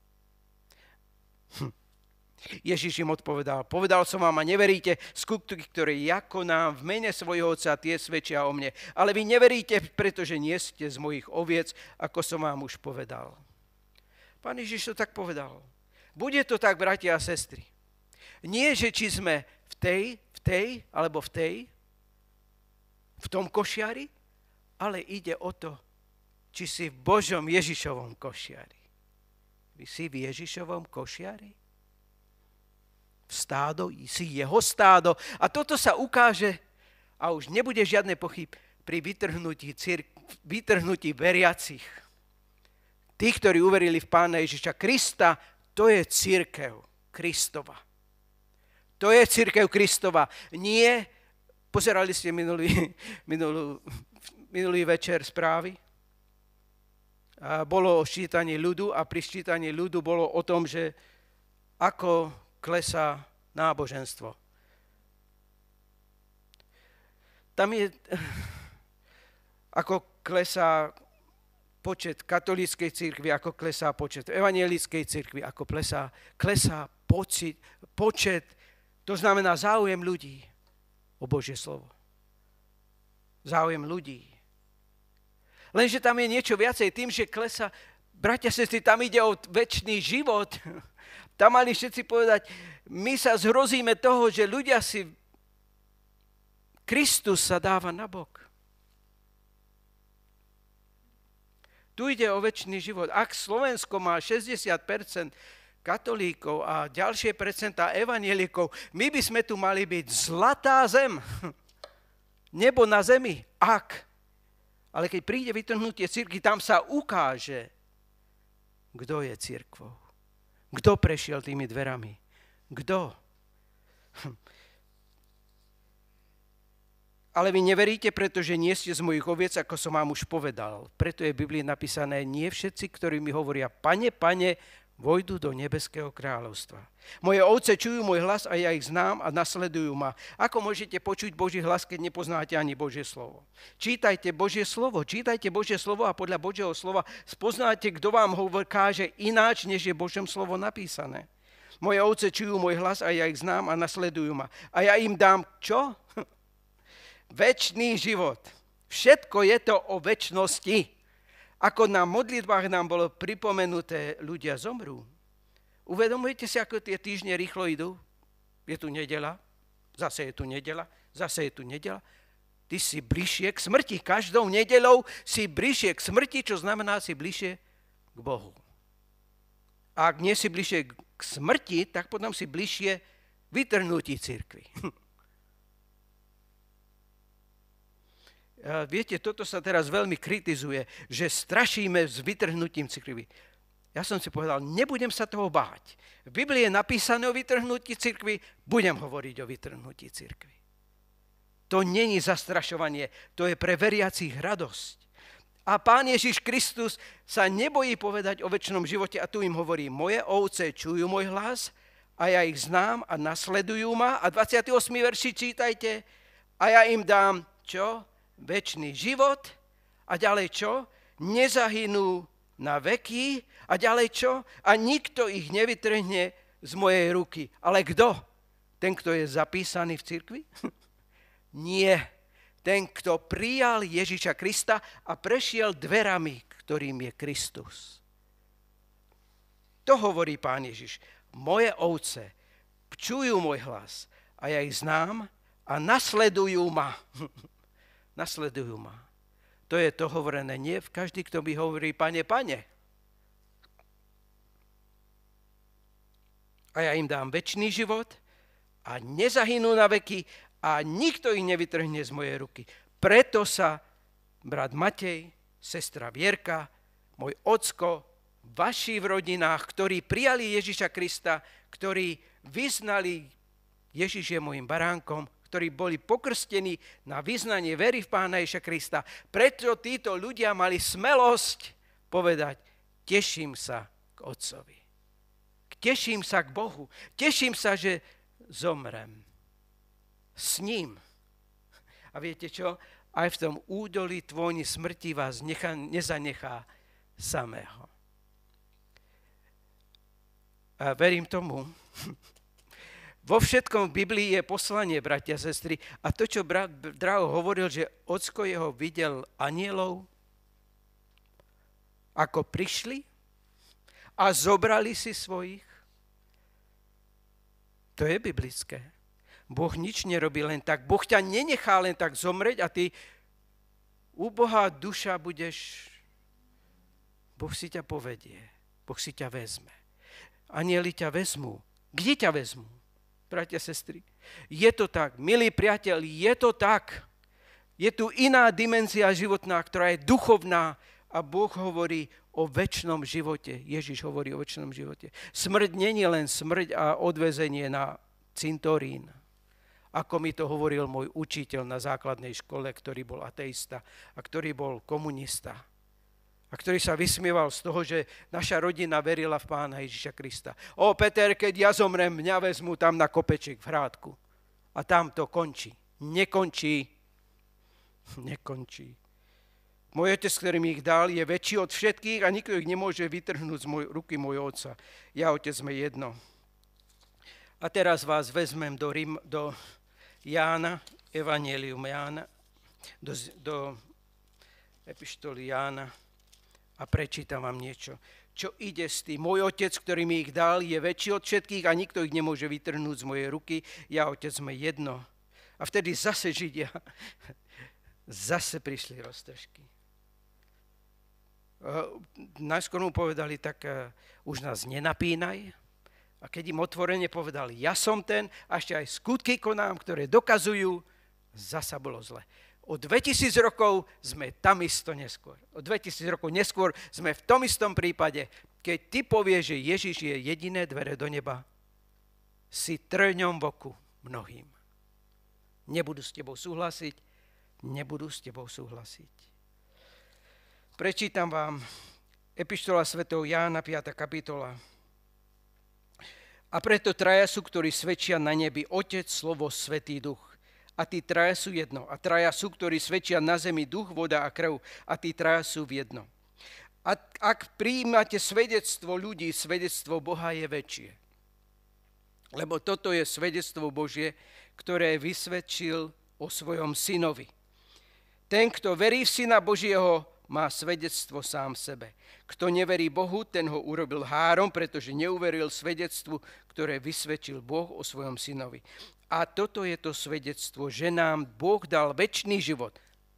Hm. Ježiš im odpovedal, povedal som vám a neveríte, skutky, ktoré ja konám v mene svojho Otca, tie svedčia o mne. Ale vy neveríte, pretože nie ste z mojich oviec, ako som vám už povedal. Pán Ježiš to tak povedal. Bude to tak, bratia a sestry. Nie, že či sme v tej, v tej, alebo v tej, v tom košiari, ale ide o to, či si v Božom Ježišovom košiari. Vy si v Ježišovom košiari? Stádo, si jeho stádo. A toto sa ukáže a už nebude žiadne pochyb pri vytrhnutí, círk, vytrhnutí veriacich. Tí, ktorí uverili v Pána Ježiša Krista, to je cirkev Kristova. To je cirkev Kristova. Nie, pozerali ste minulý, minulý, minulý večer správy? A bolo o ščítaní ľudu a pri ščítaní ľudu bolo o tom, že ako klesá náboženstvo. Tam je, ako klesá počet katolíckej cirkvi, ako klesá počet evangelickej cirkvi, ako klesá, klesá počet, počet, to znamená záujem ľudí o Božie slovo. Záujem ľudí. Lenže tam je niečo viacej tým, že klesá, bratia, sestry, tam ide o večný život. Tam mali všetci povedať, my sa zhrozíme toho, že ľudia si, Kristus sa dáva nabok. Tu ide o večný život. Ak Slovensko má šesťdesiat percent katolíkov a ďalšie percentá evanjelikov, my by sme tu mali byť zlatá zem. Nebo na zemi. Ak. Ale keď príde vytrhnutie cirkvi, tam sa ukáže, kto je cirkvou. Kto prešiel tými dverami. Kto? Ale vy neveríte, pretože nie ste z mojich oviec, ako som vám už povedal. Preto je v Biblii napísané, nie všetci, ktorí mi hovoria, Pane, Pane, vojdu do nebeského kráľovstva. Moje ovce čujú môj hlas a ja ich znám a nasledujú ma. Ako môžete počuť Boží hlas, keď nepoznáte ani Božie slovo? Čítajte Božie slovo, čítajte Božie slovo a podľa Božieho slova spoznáte, kto vám ho káže ináč, než je Božom slovo napísané. Moje ovce čujú môj hlas a ja ich znám a nasledujú ma. A ja im dám čo? Večný život. Všetko je to o večnosti. Ako na modlitbách nám bolo pripomenuté, ľudia zomrú. Uvedomujete si, ako tie týždne rýchlo idú? Je tu nedeľa, zase je tu nedeľa, zase je tu nedeľa. Ty si bližšie k smrti. Každou nedeľou si bližšie k smrti, čo znamená si bližšie k Bohu. A ak nie si bližšie k smrti, tak potom si bližšie vytrhnutí cirkvi. Viete, toto sa teraz veľmi kritizuje, že strašíme s vytrhnutím cirkvi. Ja som si povedal, nebudem sa toho báť. V Biblii je napísané o vytrhnutí cirkvi, budem hovoriť o vytrhnutí cirkvi. To není zastrašovanie, to je pre veriacich radosť. A Pán Ježiš Kristus sa nebojí povedať o večnom živote a tu im hovorí, moje ovce čujú môj hlas a ja ich znám a nasledujú ma. A dvadsiaty ôsmy verši čítajte, a ja im dám čo? Večný život a ďalej čo? Nezahynú na veky a ďalej čo? A nikto ich nevytrhne z mojej ruky. Ale kto? Ten, kto je zapísaný v cirkvi? Nie. Ten, kto prijal Ježiša Krista a prešiel dverami, ktorým je Kristus. To hovorí Pán Ježiš. Moje ovce čujú môj hlas a ja ich znám a nasledujú ma. Nasledujú ma. To je to hovorené. Nie v každý, kto mi hovorí, Pane, Pane. A ja im dám večný život a nezahynú na veky a nikto ich nevytrhne z mojej ruky. Preto sa brat Matej, sestra Vierka, môj ocko, vaši v rodinách, ktorí prijali Ježiša Krista, ktorí vyznali Ježiš je môjim baránkom, ktorí boli pokrstení na vyznanie very v Pána Ježiša Krista. Preto títo ľudia mali smelosť povedať, teším sa k Otcovi. Teším sa k Bohu. Teším sa, že zomrem s ním. A viete čo? Aj v tom údolí tvojni smrti vás nechá, nezanechá samého. A verím tomu, vo všetkom v Biblii je poslanie, bratia a sestry. A to, čo brat Draho hovoril, že ocko jeho videl anielov, ako prišli a zobrali si svojich, to je biblické. Boh nič nerobí len tak. Boh ťa nenechá len tak zomrieť a ty ubohá duša budeš... Boh si ťa povedie. Boh si ťa vezme. Anieli ťa vezmú. Kde ťa vezmú? Bratia, sestry, je to tak, milý priateľ, je to tak. Je tu iná dimenzia životná, ktorá je duchovná a Boh hovorí, o večnom živote. Ježiš hovorí o večnom živote. Smrť nie je len smrť a odvezenie na cintorín. Ako mi to hovoril môj učiteľ na základnej škole, ktorý bol ateista a ktorý bol komunista. A ktorý sa vysmieval z toho, že naša rodina verila v Pána Ježiša Krista. O, Peter, keď ja zomrem, mňa vezmu tam na kopeček v Hrádku. A tam to končí. Nekončí. Nekončí. Môj otec, ktorý mi ich dal, je väčší od všetkých a nikto ich nemôže vytrhnúť z moj, ruky môjho otca. Ja, otec, sme jedno. A teraz vás vezmem do, Rim, do Jána, Evangelium Jána, do, do epištoly Jána, a prečítam vám niečo. Čo ide s tým? Môj otec, ktorý mi ich dal, je väčší od všetkých a nikto ich nemôže vytrhnúť z mojej ruky. Ja, otec, sme jedno. A vtedy zase Židia, zase prišli roztržky. Najskôr mu povedali, tak už nás nenapínaj. A keď im otvorene povedali, ja som ten, a ešte aj skutky konám, ktoré dokazujú, zasa bolo zle. O dvetisíc rokov sme tam isto neskôr. O dvetisíc rokov neskôr sme v tom istom prípade, keď ty povieš, že Ježiš je jediné dvere do neba, si trňom v oku mnohým. Nebudú s tebou súhlasiť, nebudú s tebou súhlasiť. Prečítam vám epištola svätého Jána, piata kapitola. A preto traja sú, ktorí svedčia na nebi, Otec, Slovo, Svätý Duch. A tí traja sú jedno. A traja sú, ktorí svedčia na zemi duch, voda a krv. A tí traja sú v jedno. A ak prijímate svedectvo ľudí, svedectvo Boha je väčšie. Lebo toto je svedectvo Božie, ktoré vysvedčil o svojom synovi. Ten, kto verí v Syna Božieho, má svedectvo sám sebe. Kto neverí Bohu, ten ho urobil három, pretože neuveril svedectvu, ktoré vysvedčil Boh o svojom synovi. A toto je to svedectvo, že nám Boh dal večný život.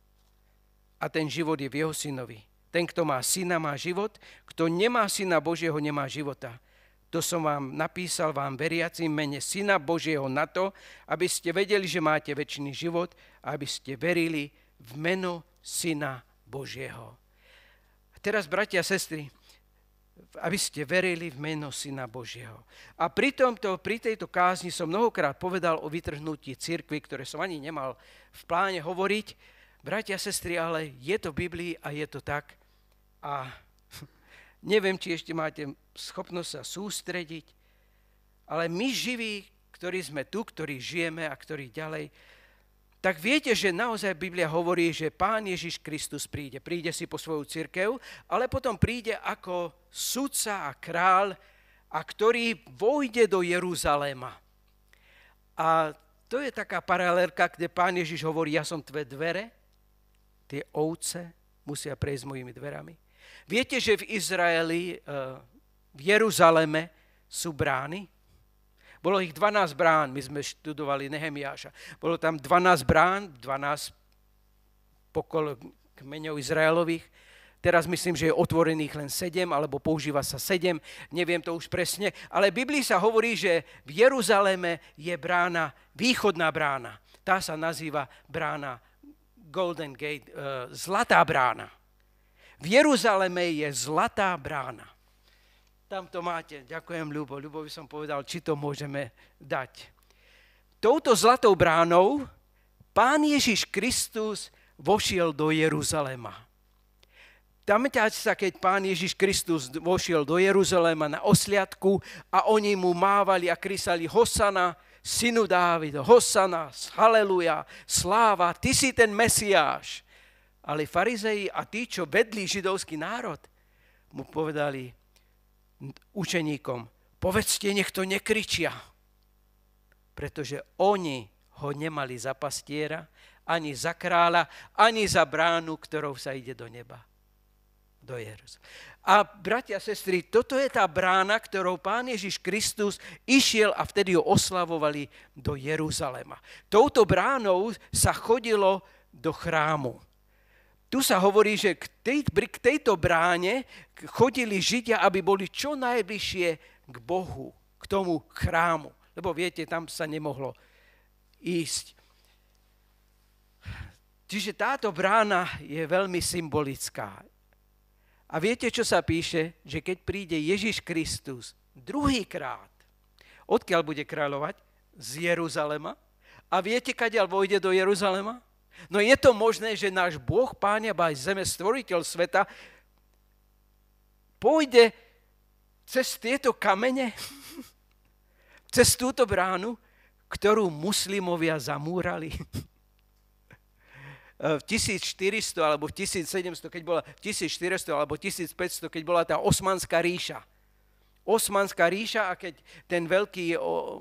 A ten život je v jeho synovi. Ten, kto má syna, má život. Kto nemá syna Božieho, nemá života. To som vám napísal, vám veriacim mene syna Božieho na to, aby ste vedeli, že máte večný život a aby ste verili v meno syna Božieho. A teraz, bratia a sestry, aby ste verili v meno Syna Božieho. A pri, tomto, pri tejto kázni som mnohokrát povedal o vytrhnutí cirkvi, ktoré som ani nemal v pláne hovoriť. Bratia a sestry, ale je to v Biblii a je to tak. A neviem, či ešte máte schopnosť sa sústrediť, ale my živí, ktorí sme tu, ktorí žijeme a ktorí ďalej, tak viete, že naozaj Biblia hovorí, že Pán Ježiš Kristus príde. Príde si po svoju cirkev, ale potom príde ako sudca a kráľ, a ktorý vojde do Jeruzaléma. A to je taká paralelka, kde Pán Ježiš hovorí, ja som tvoje dvere, tie ovce musia prejsť mojimi dverami. Viete, že v Izraeli, v Jeruzaleme sú brány? Bolo ich dvanásť brán, my sme študovali Nehemiáša. Bolo tam dvanásť brán, dvanásť pokol kmeňov Izraelových. Teraz myslím, že je otvorených len sedem, alebo používa sa sedem, neviem to už presne. Ale v Biblii sa hovorí, že v Jeruzaleme je brána, východná brána. Tá sa nazýva brána Golden Gate, uh, zlatá brána. V Jeruzaleme je zlatá brána. Tam to máte. Ďakujem, Ľubo. Ľubovi som povedal, či to môžeme dať. Touto zlatou bránou Pán Ježiš Kristus vošiel do Jeruzalema. Pamätáte sa, keď Pán Ježiš Kristus vošiel do Jeruzalema na osliadku a oni mu mávali a krysali Hosana, synu Dávida, Hosana, haleluja, sláva, ty si ten Mesiáš. Ale farizei a tí, čo vedli židovský národ, mu povedali učeníkom, povedzte, nech to nekričia, pretože oni ho nemali za pastiera, ani za kráľa, ani za bránu, ktorou sa ide do neba, do Jeruzalema. A bratia a sestry, toto je tá brána, ktorou Pán Ježiš Kristus išiel a vtedy ho oslavovali do Jeruzalema. Touto bránou sa chodilo do chrámu. Tu sa hovorí, že k, tej, k tejto bráne chodili Židia, aby boli čo najbližšie k Bohu, k tomu chrámu. Lebo viete, tam sa nemohlo ísť. Čiže táto brána je veľmi symbolická. A viete, čo sa píše? Že keď príde Ježiš Kristus druhýkrát, odkiaľ bude kráľovať? Z Jeruzalema. A viete, kadiaľ vojde do Jeruzalema? No je to možné, že náš Boh, Pán neba aj zeme, stvoriteľ sveta, pôjde cez tieto kamene, cez túto bránu, ktorú muslimovia zamúrali. V tisícštyristo alebo v tisícsedemsto, keď bola v tisícštyristo alebo tisícpäťsto, keď bola tá Osmanská ríša. Osmanská ríša, a keď ten veľký o,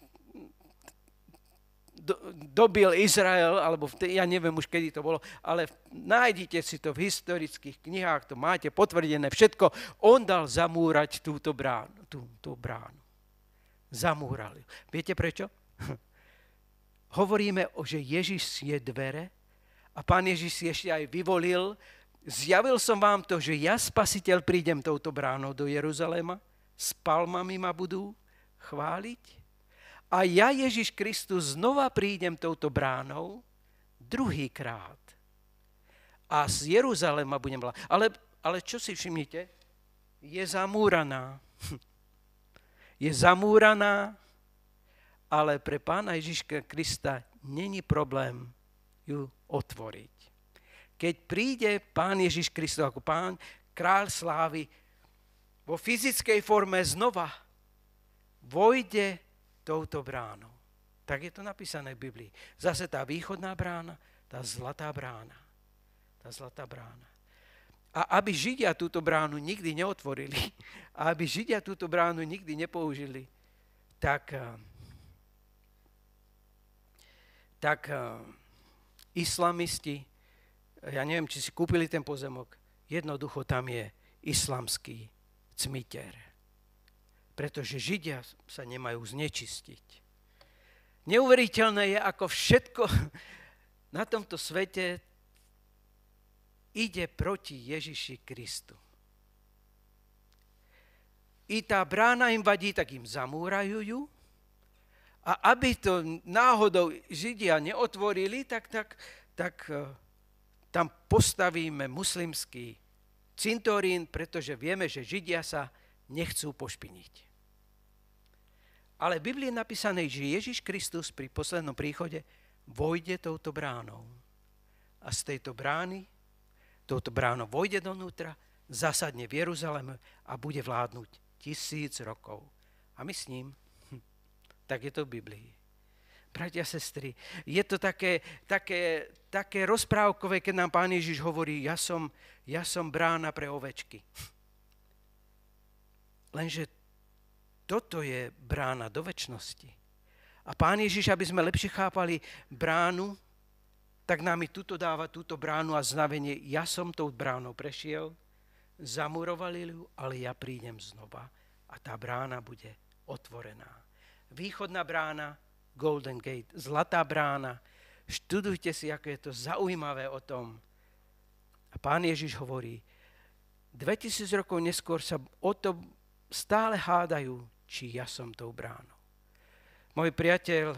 do, dobil Izrael, alebo v, ja neviem už, kedy to bolo, ale nájdite si to v historických knihách, to máte potvrdené všetko. On dal zamúrať túto bránu, tú, tú bránu. Zamúrali. Viete prečo? Hovoríme, že Ježiš je dvere a Pán Ježiš si ešte aj vyvolil. Zjavil som vám to, že ja, Spasiteľ, prídem touto bránou do Jeruzalema, s palmami ma budú chváliť a ja, Ježiš Kristus, znova prídem touto bránou druhýkrát. A z Jeruzalema budem vládať. Ale, ale čo si všimnite? Je zamúraná. Je zamúraná, ale pre Pána Ježiška Krista není problém ju otvoriť. Keď príde Pán Ježiš Kristus ako Pán, kráľ slávy, vo fyzickej forme znova vojde touto bránou. Tak je to napísané v Biblii. Zase tá východná brána, tá zlatá brána. Tá zlatá brána. A aby Židia túto bránu nikdy neotvorili, a aby Židia túto bránu nikdy nepoužili, tak, tak islamisti, ja neviem, či si kúpili ten pozemok, jednoducho tam je islamský cmiter. Pretože Židia sa nemajú znečistiť. Neuveriteľné je, ako všetko na tomto svete ide proti Ježiši Kristu. I tá brána im vadí, tak im zamúrajú ju. A aby to náhodou Židia neotvorili, tak, tak, tak tam postavíme muslimský cintorín, pretože vieme, že Židia sa nechcú pošpiniť. Ale v Biblii je napísané, že Ježiš Kristus pri poslednom príchode vojde touto bránou. A z tejto brány, touto bránou vojde donútra, zasadne v Jeruzaleme a bude vládnuť tisíc rokov. A my s ním, hm, tak je to v Biblii. Bratia, sestry, je to také, také, také rozprávkové, keď nám Pán Ježiš hovorí, ja som, ja som brána pre ovečky. Lenže toto je brána do večnosti. A Pán Ježiš, aby sme lepšie chápali bránu, tak nám i tuto dáva túto bránu a znavenie, ja som tou bránou prešiel, zamurovali ju, ale ja prídem znova a tá brána bude otvorená. Východná brána, Golden Gate, zlatá brána. Študujte si, ako je to zaujímavé o tom. A Pán Ježiš hovorí, dvetisíc rokov neskôr sa o to stále hádajú, či ja som tou bránou. Môj priateľ,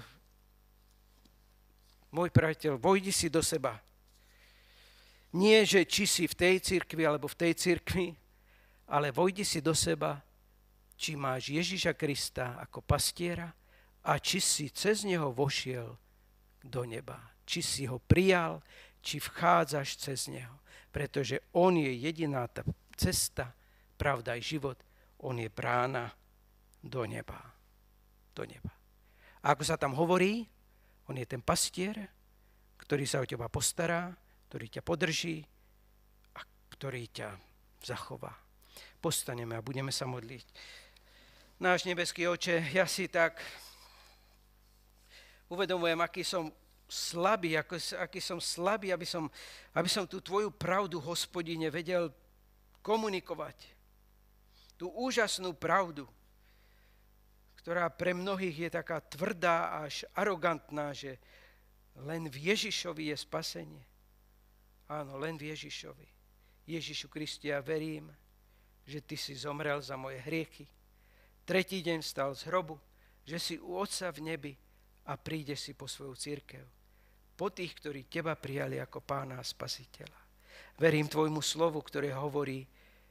môj priateľ, vojdi si do seba. Nie, že či si v tej cirkvi alebo v tej cirkvi, ale vojdi si do seba, či máš Ježiša Krista ako pastiera a či si cez neho vošiel do neba. Či si ho prijal, či vchádzaš cez neho. Pretože on je jediná tá cesta, pravda aj život. On je brána do neba. Do neba. A ako sa tam hovorí, on je ten pastier, ktorý sa o teba postará, ktorý ťa podrží a ktorý ťa zachová. Postaneme a budeme sa modliť. Náš nebeský Oče, ja si tak uvedomujem, aký som slabý, ako, aký som slabý, aby som, aby som tú tvoju pravdu, Hospodine, vedel komunikovať. Tú úžasnú pravdu, ktorá pre mnohých je taká tvrdá až arogantná, že len v Ježišovi je spasenie. Áno, len v Ježišovi. Ježišu Kriste, ja verím, že ty si zomrel za moje hriechy. Tretí deň vstal z hrobu, že si u Otca v nebi a prídeš si po svoju cirkev. Po tých, ktorí teba prijali ako Pána a Spasiteľa. Verím tvojmu slovu, ktoré hovorí,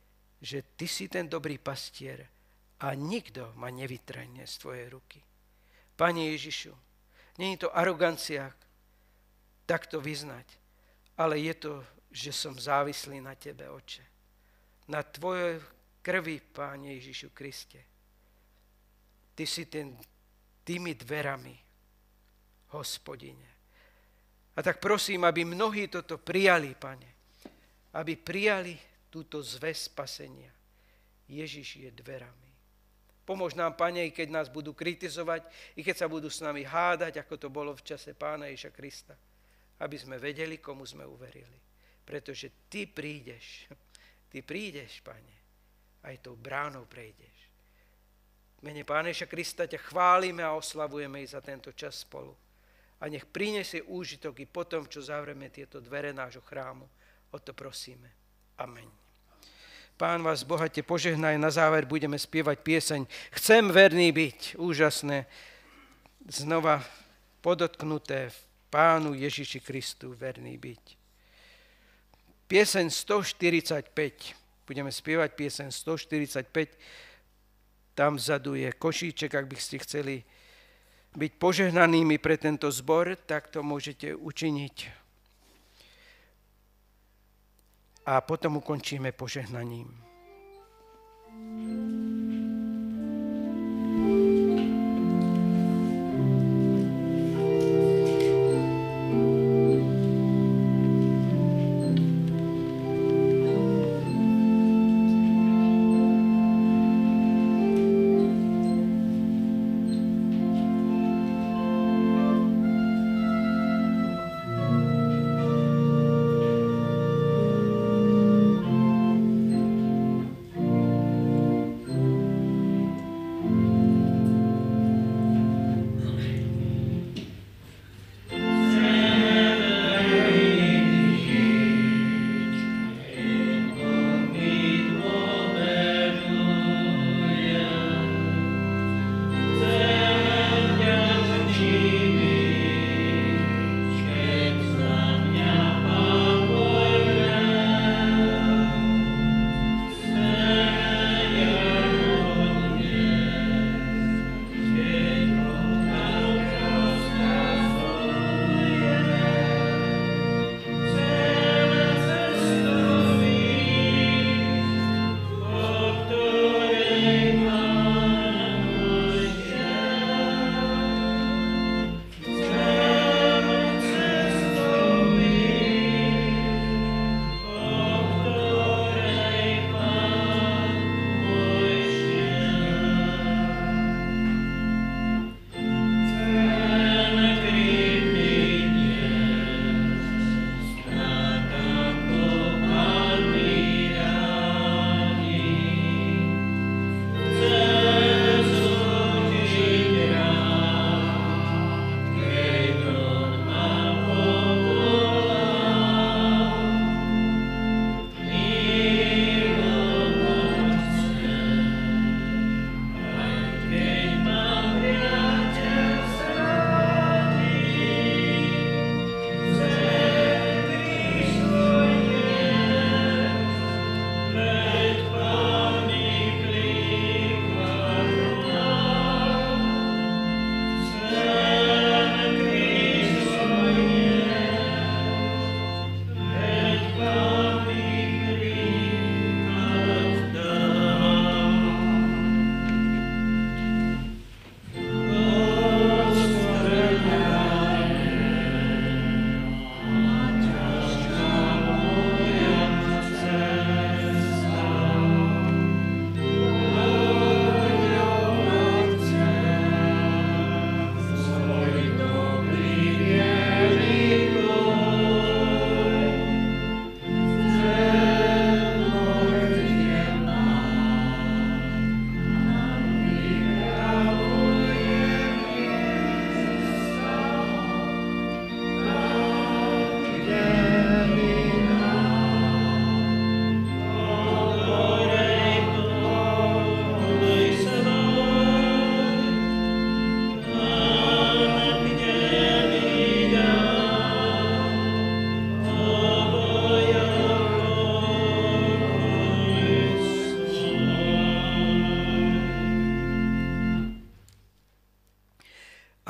že ty si ten dobrý pastier a nikto ma nevytrhne z tvojej ruky. Pane Ježišu, nie je to arogancia takto vyznať, ale je to, že som závislý na tebe, Otče. Na tvojej krvi, Páne Ježišu Kriste. Ty si ten, tými dverami, Hospodine. A tak prosím, aby mnohí toto prijali, Pane. Aby prijali túto zväzť spasenia. Ježiš je dverami. Pomôž nám, Pane, i keď nás budú kritizovať, i keď sa budú s nami hádať, ako to bolo v čase Pána Ježiša Krista. Aby sme vedeli, komu sme uverili. Pretože Ty prídeš. Ty prídeš, Pane. Aj tou bránou prejdeš. V mene Pána Ježiša Krista ťa chválime a oslavujeme i za tento čas spolu. A nech prinesie úžitok i potom, čo zavrieme tieto dvere nášho chrámu. O to prosíme. Amen. Pán vás bohate požehnaj. Na záver budeme spievať pieseň Chcem verný byť. Úžasné. Znova podotknuté v Pánu Ježiši Kristu verný byť. Pieseň sto štyridsaťpäť. Budeme spievať pieseň sto štyridsaťpäť. Tam vzadu je košíček, ak by ste chceli byť požehnanými pre tento zbor, tak to môžete učiniť. A potom ukončíme požehnaním.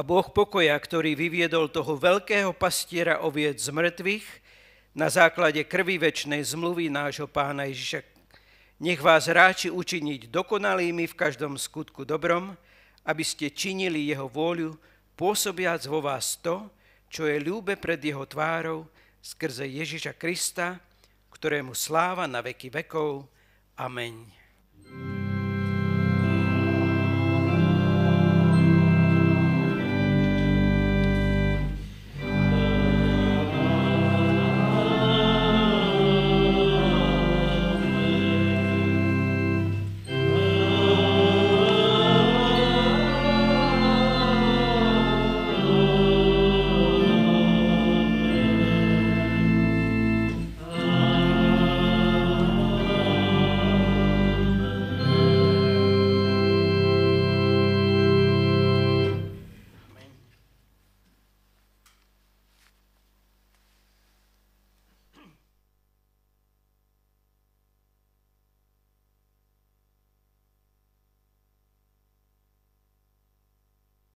A Boh pokoja, ktorý vyviedol toho veľkého pastiera oviec z mŕtvych na základe krvi večnej zmluvy nášho Pána Ježiša, nech vás ráči učiniť dokonalými v každom skutku dobrom, aby ste činili jeho vôľu, pôsobiac vo vás to, čo je ľúbe pred jeho tvárou, skrze Ježiša Krista, ktorému sláva na veky vekov. Ameň.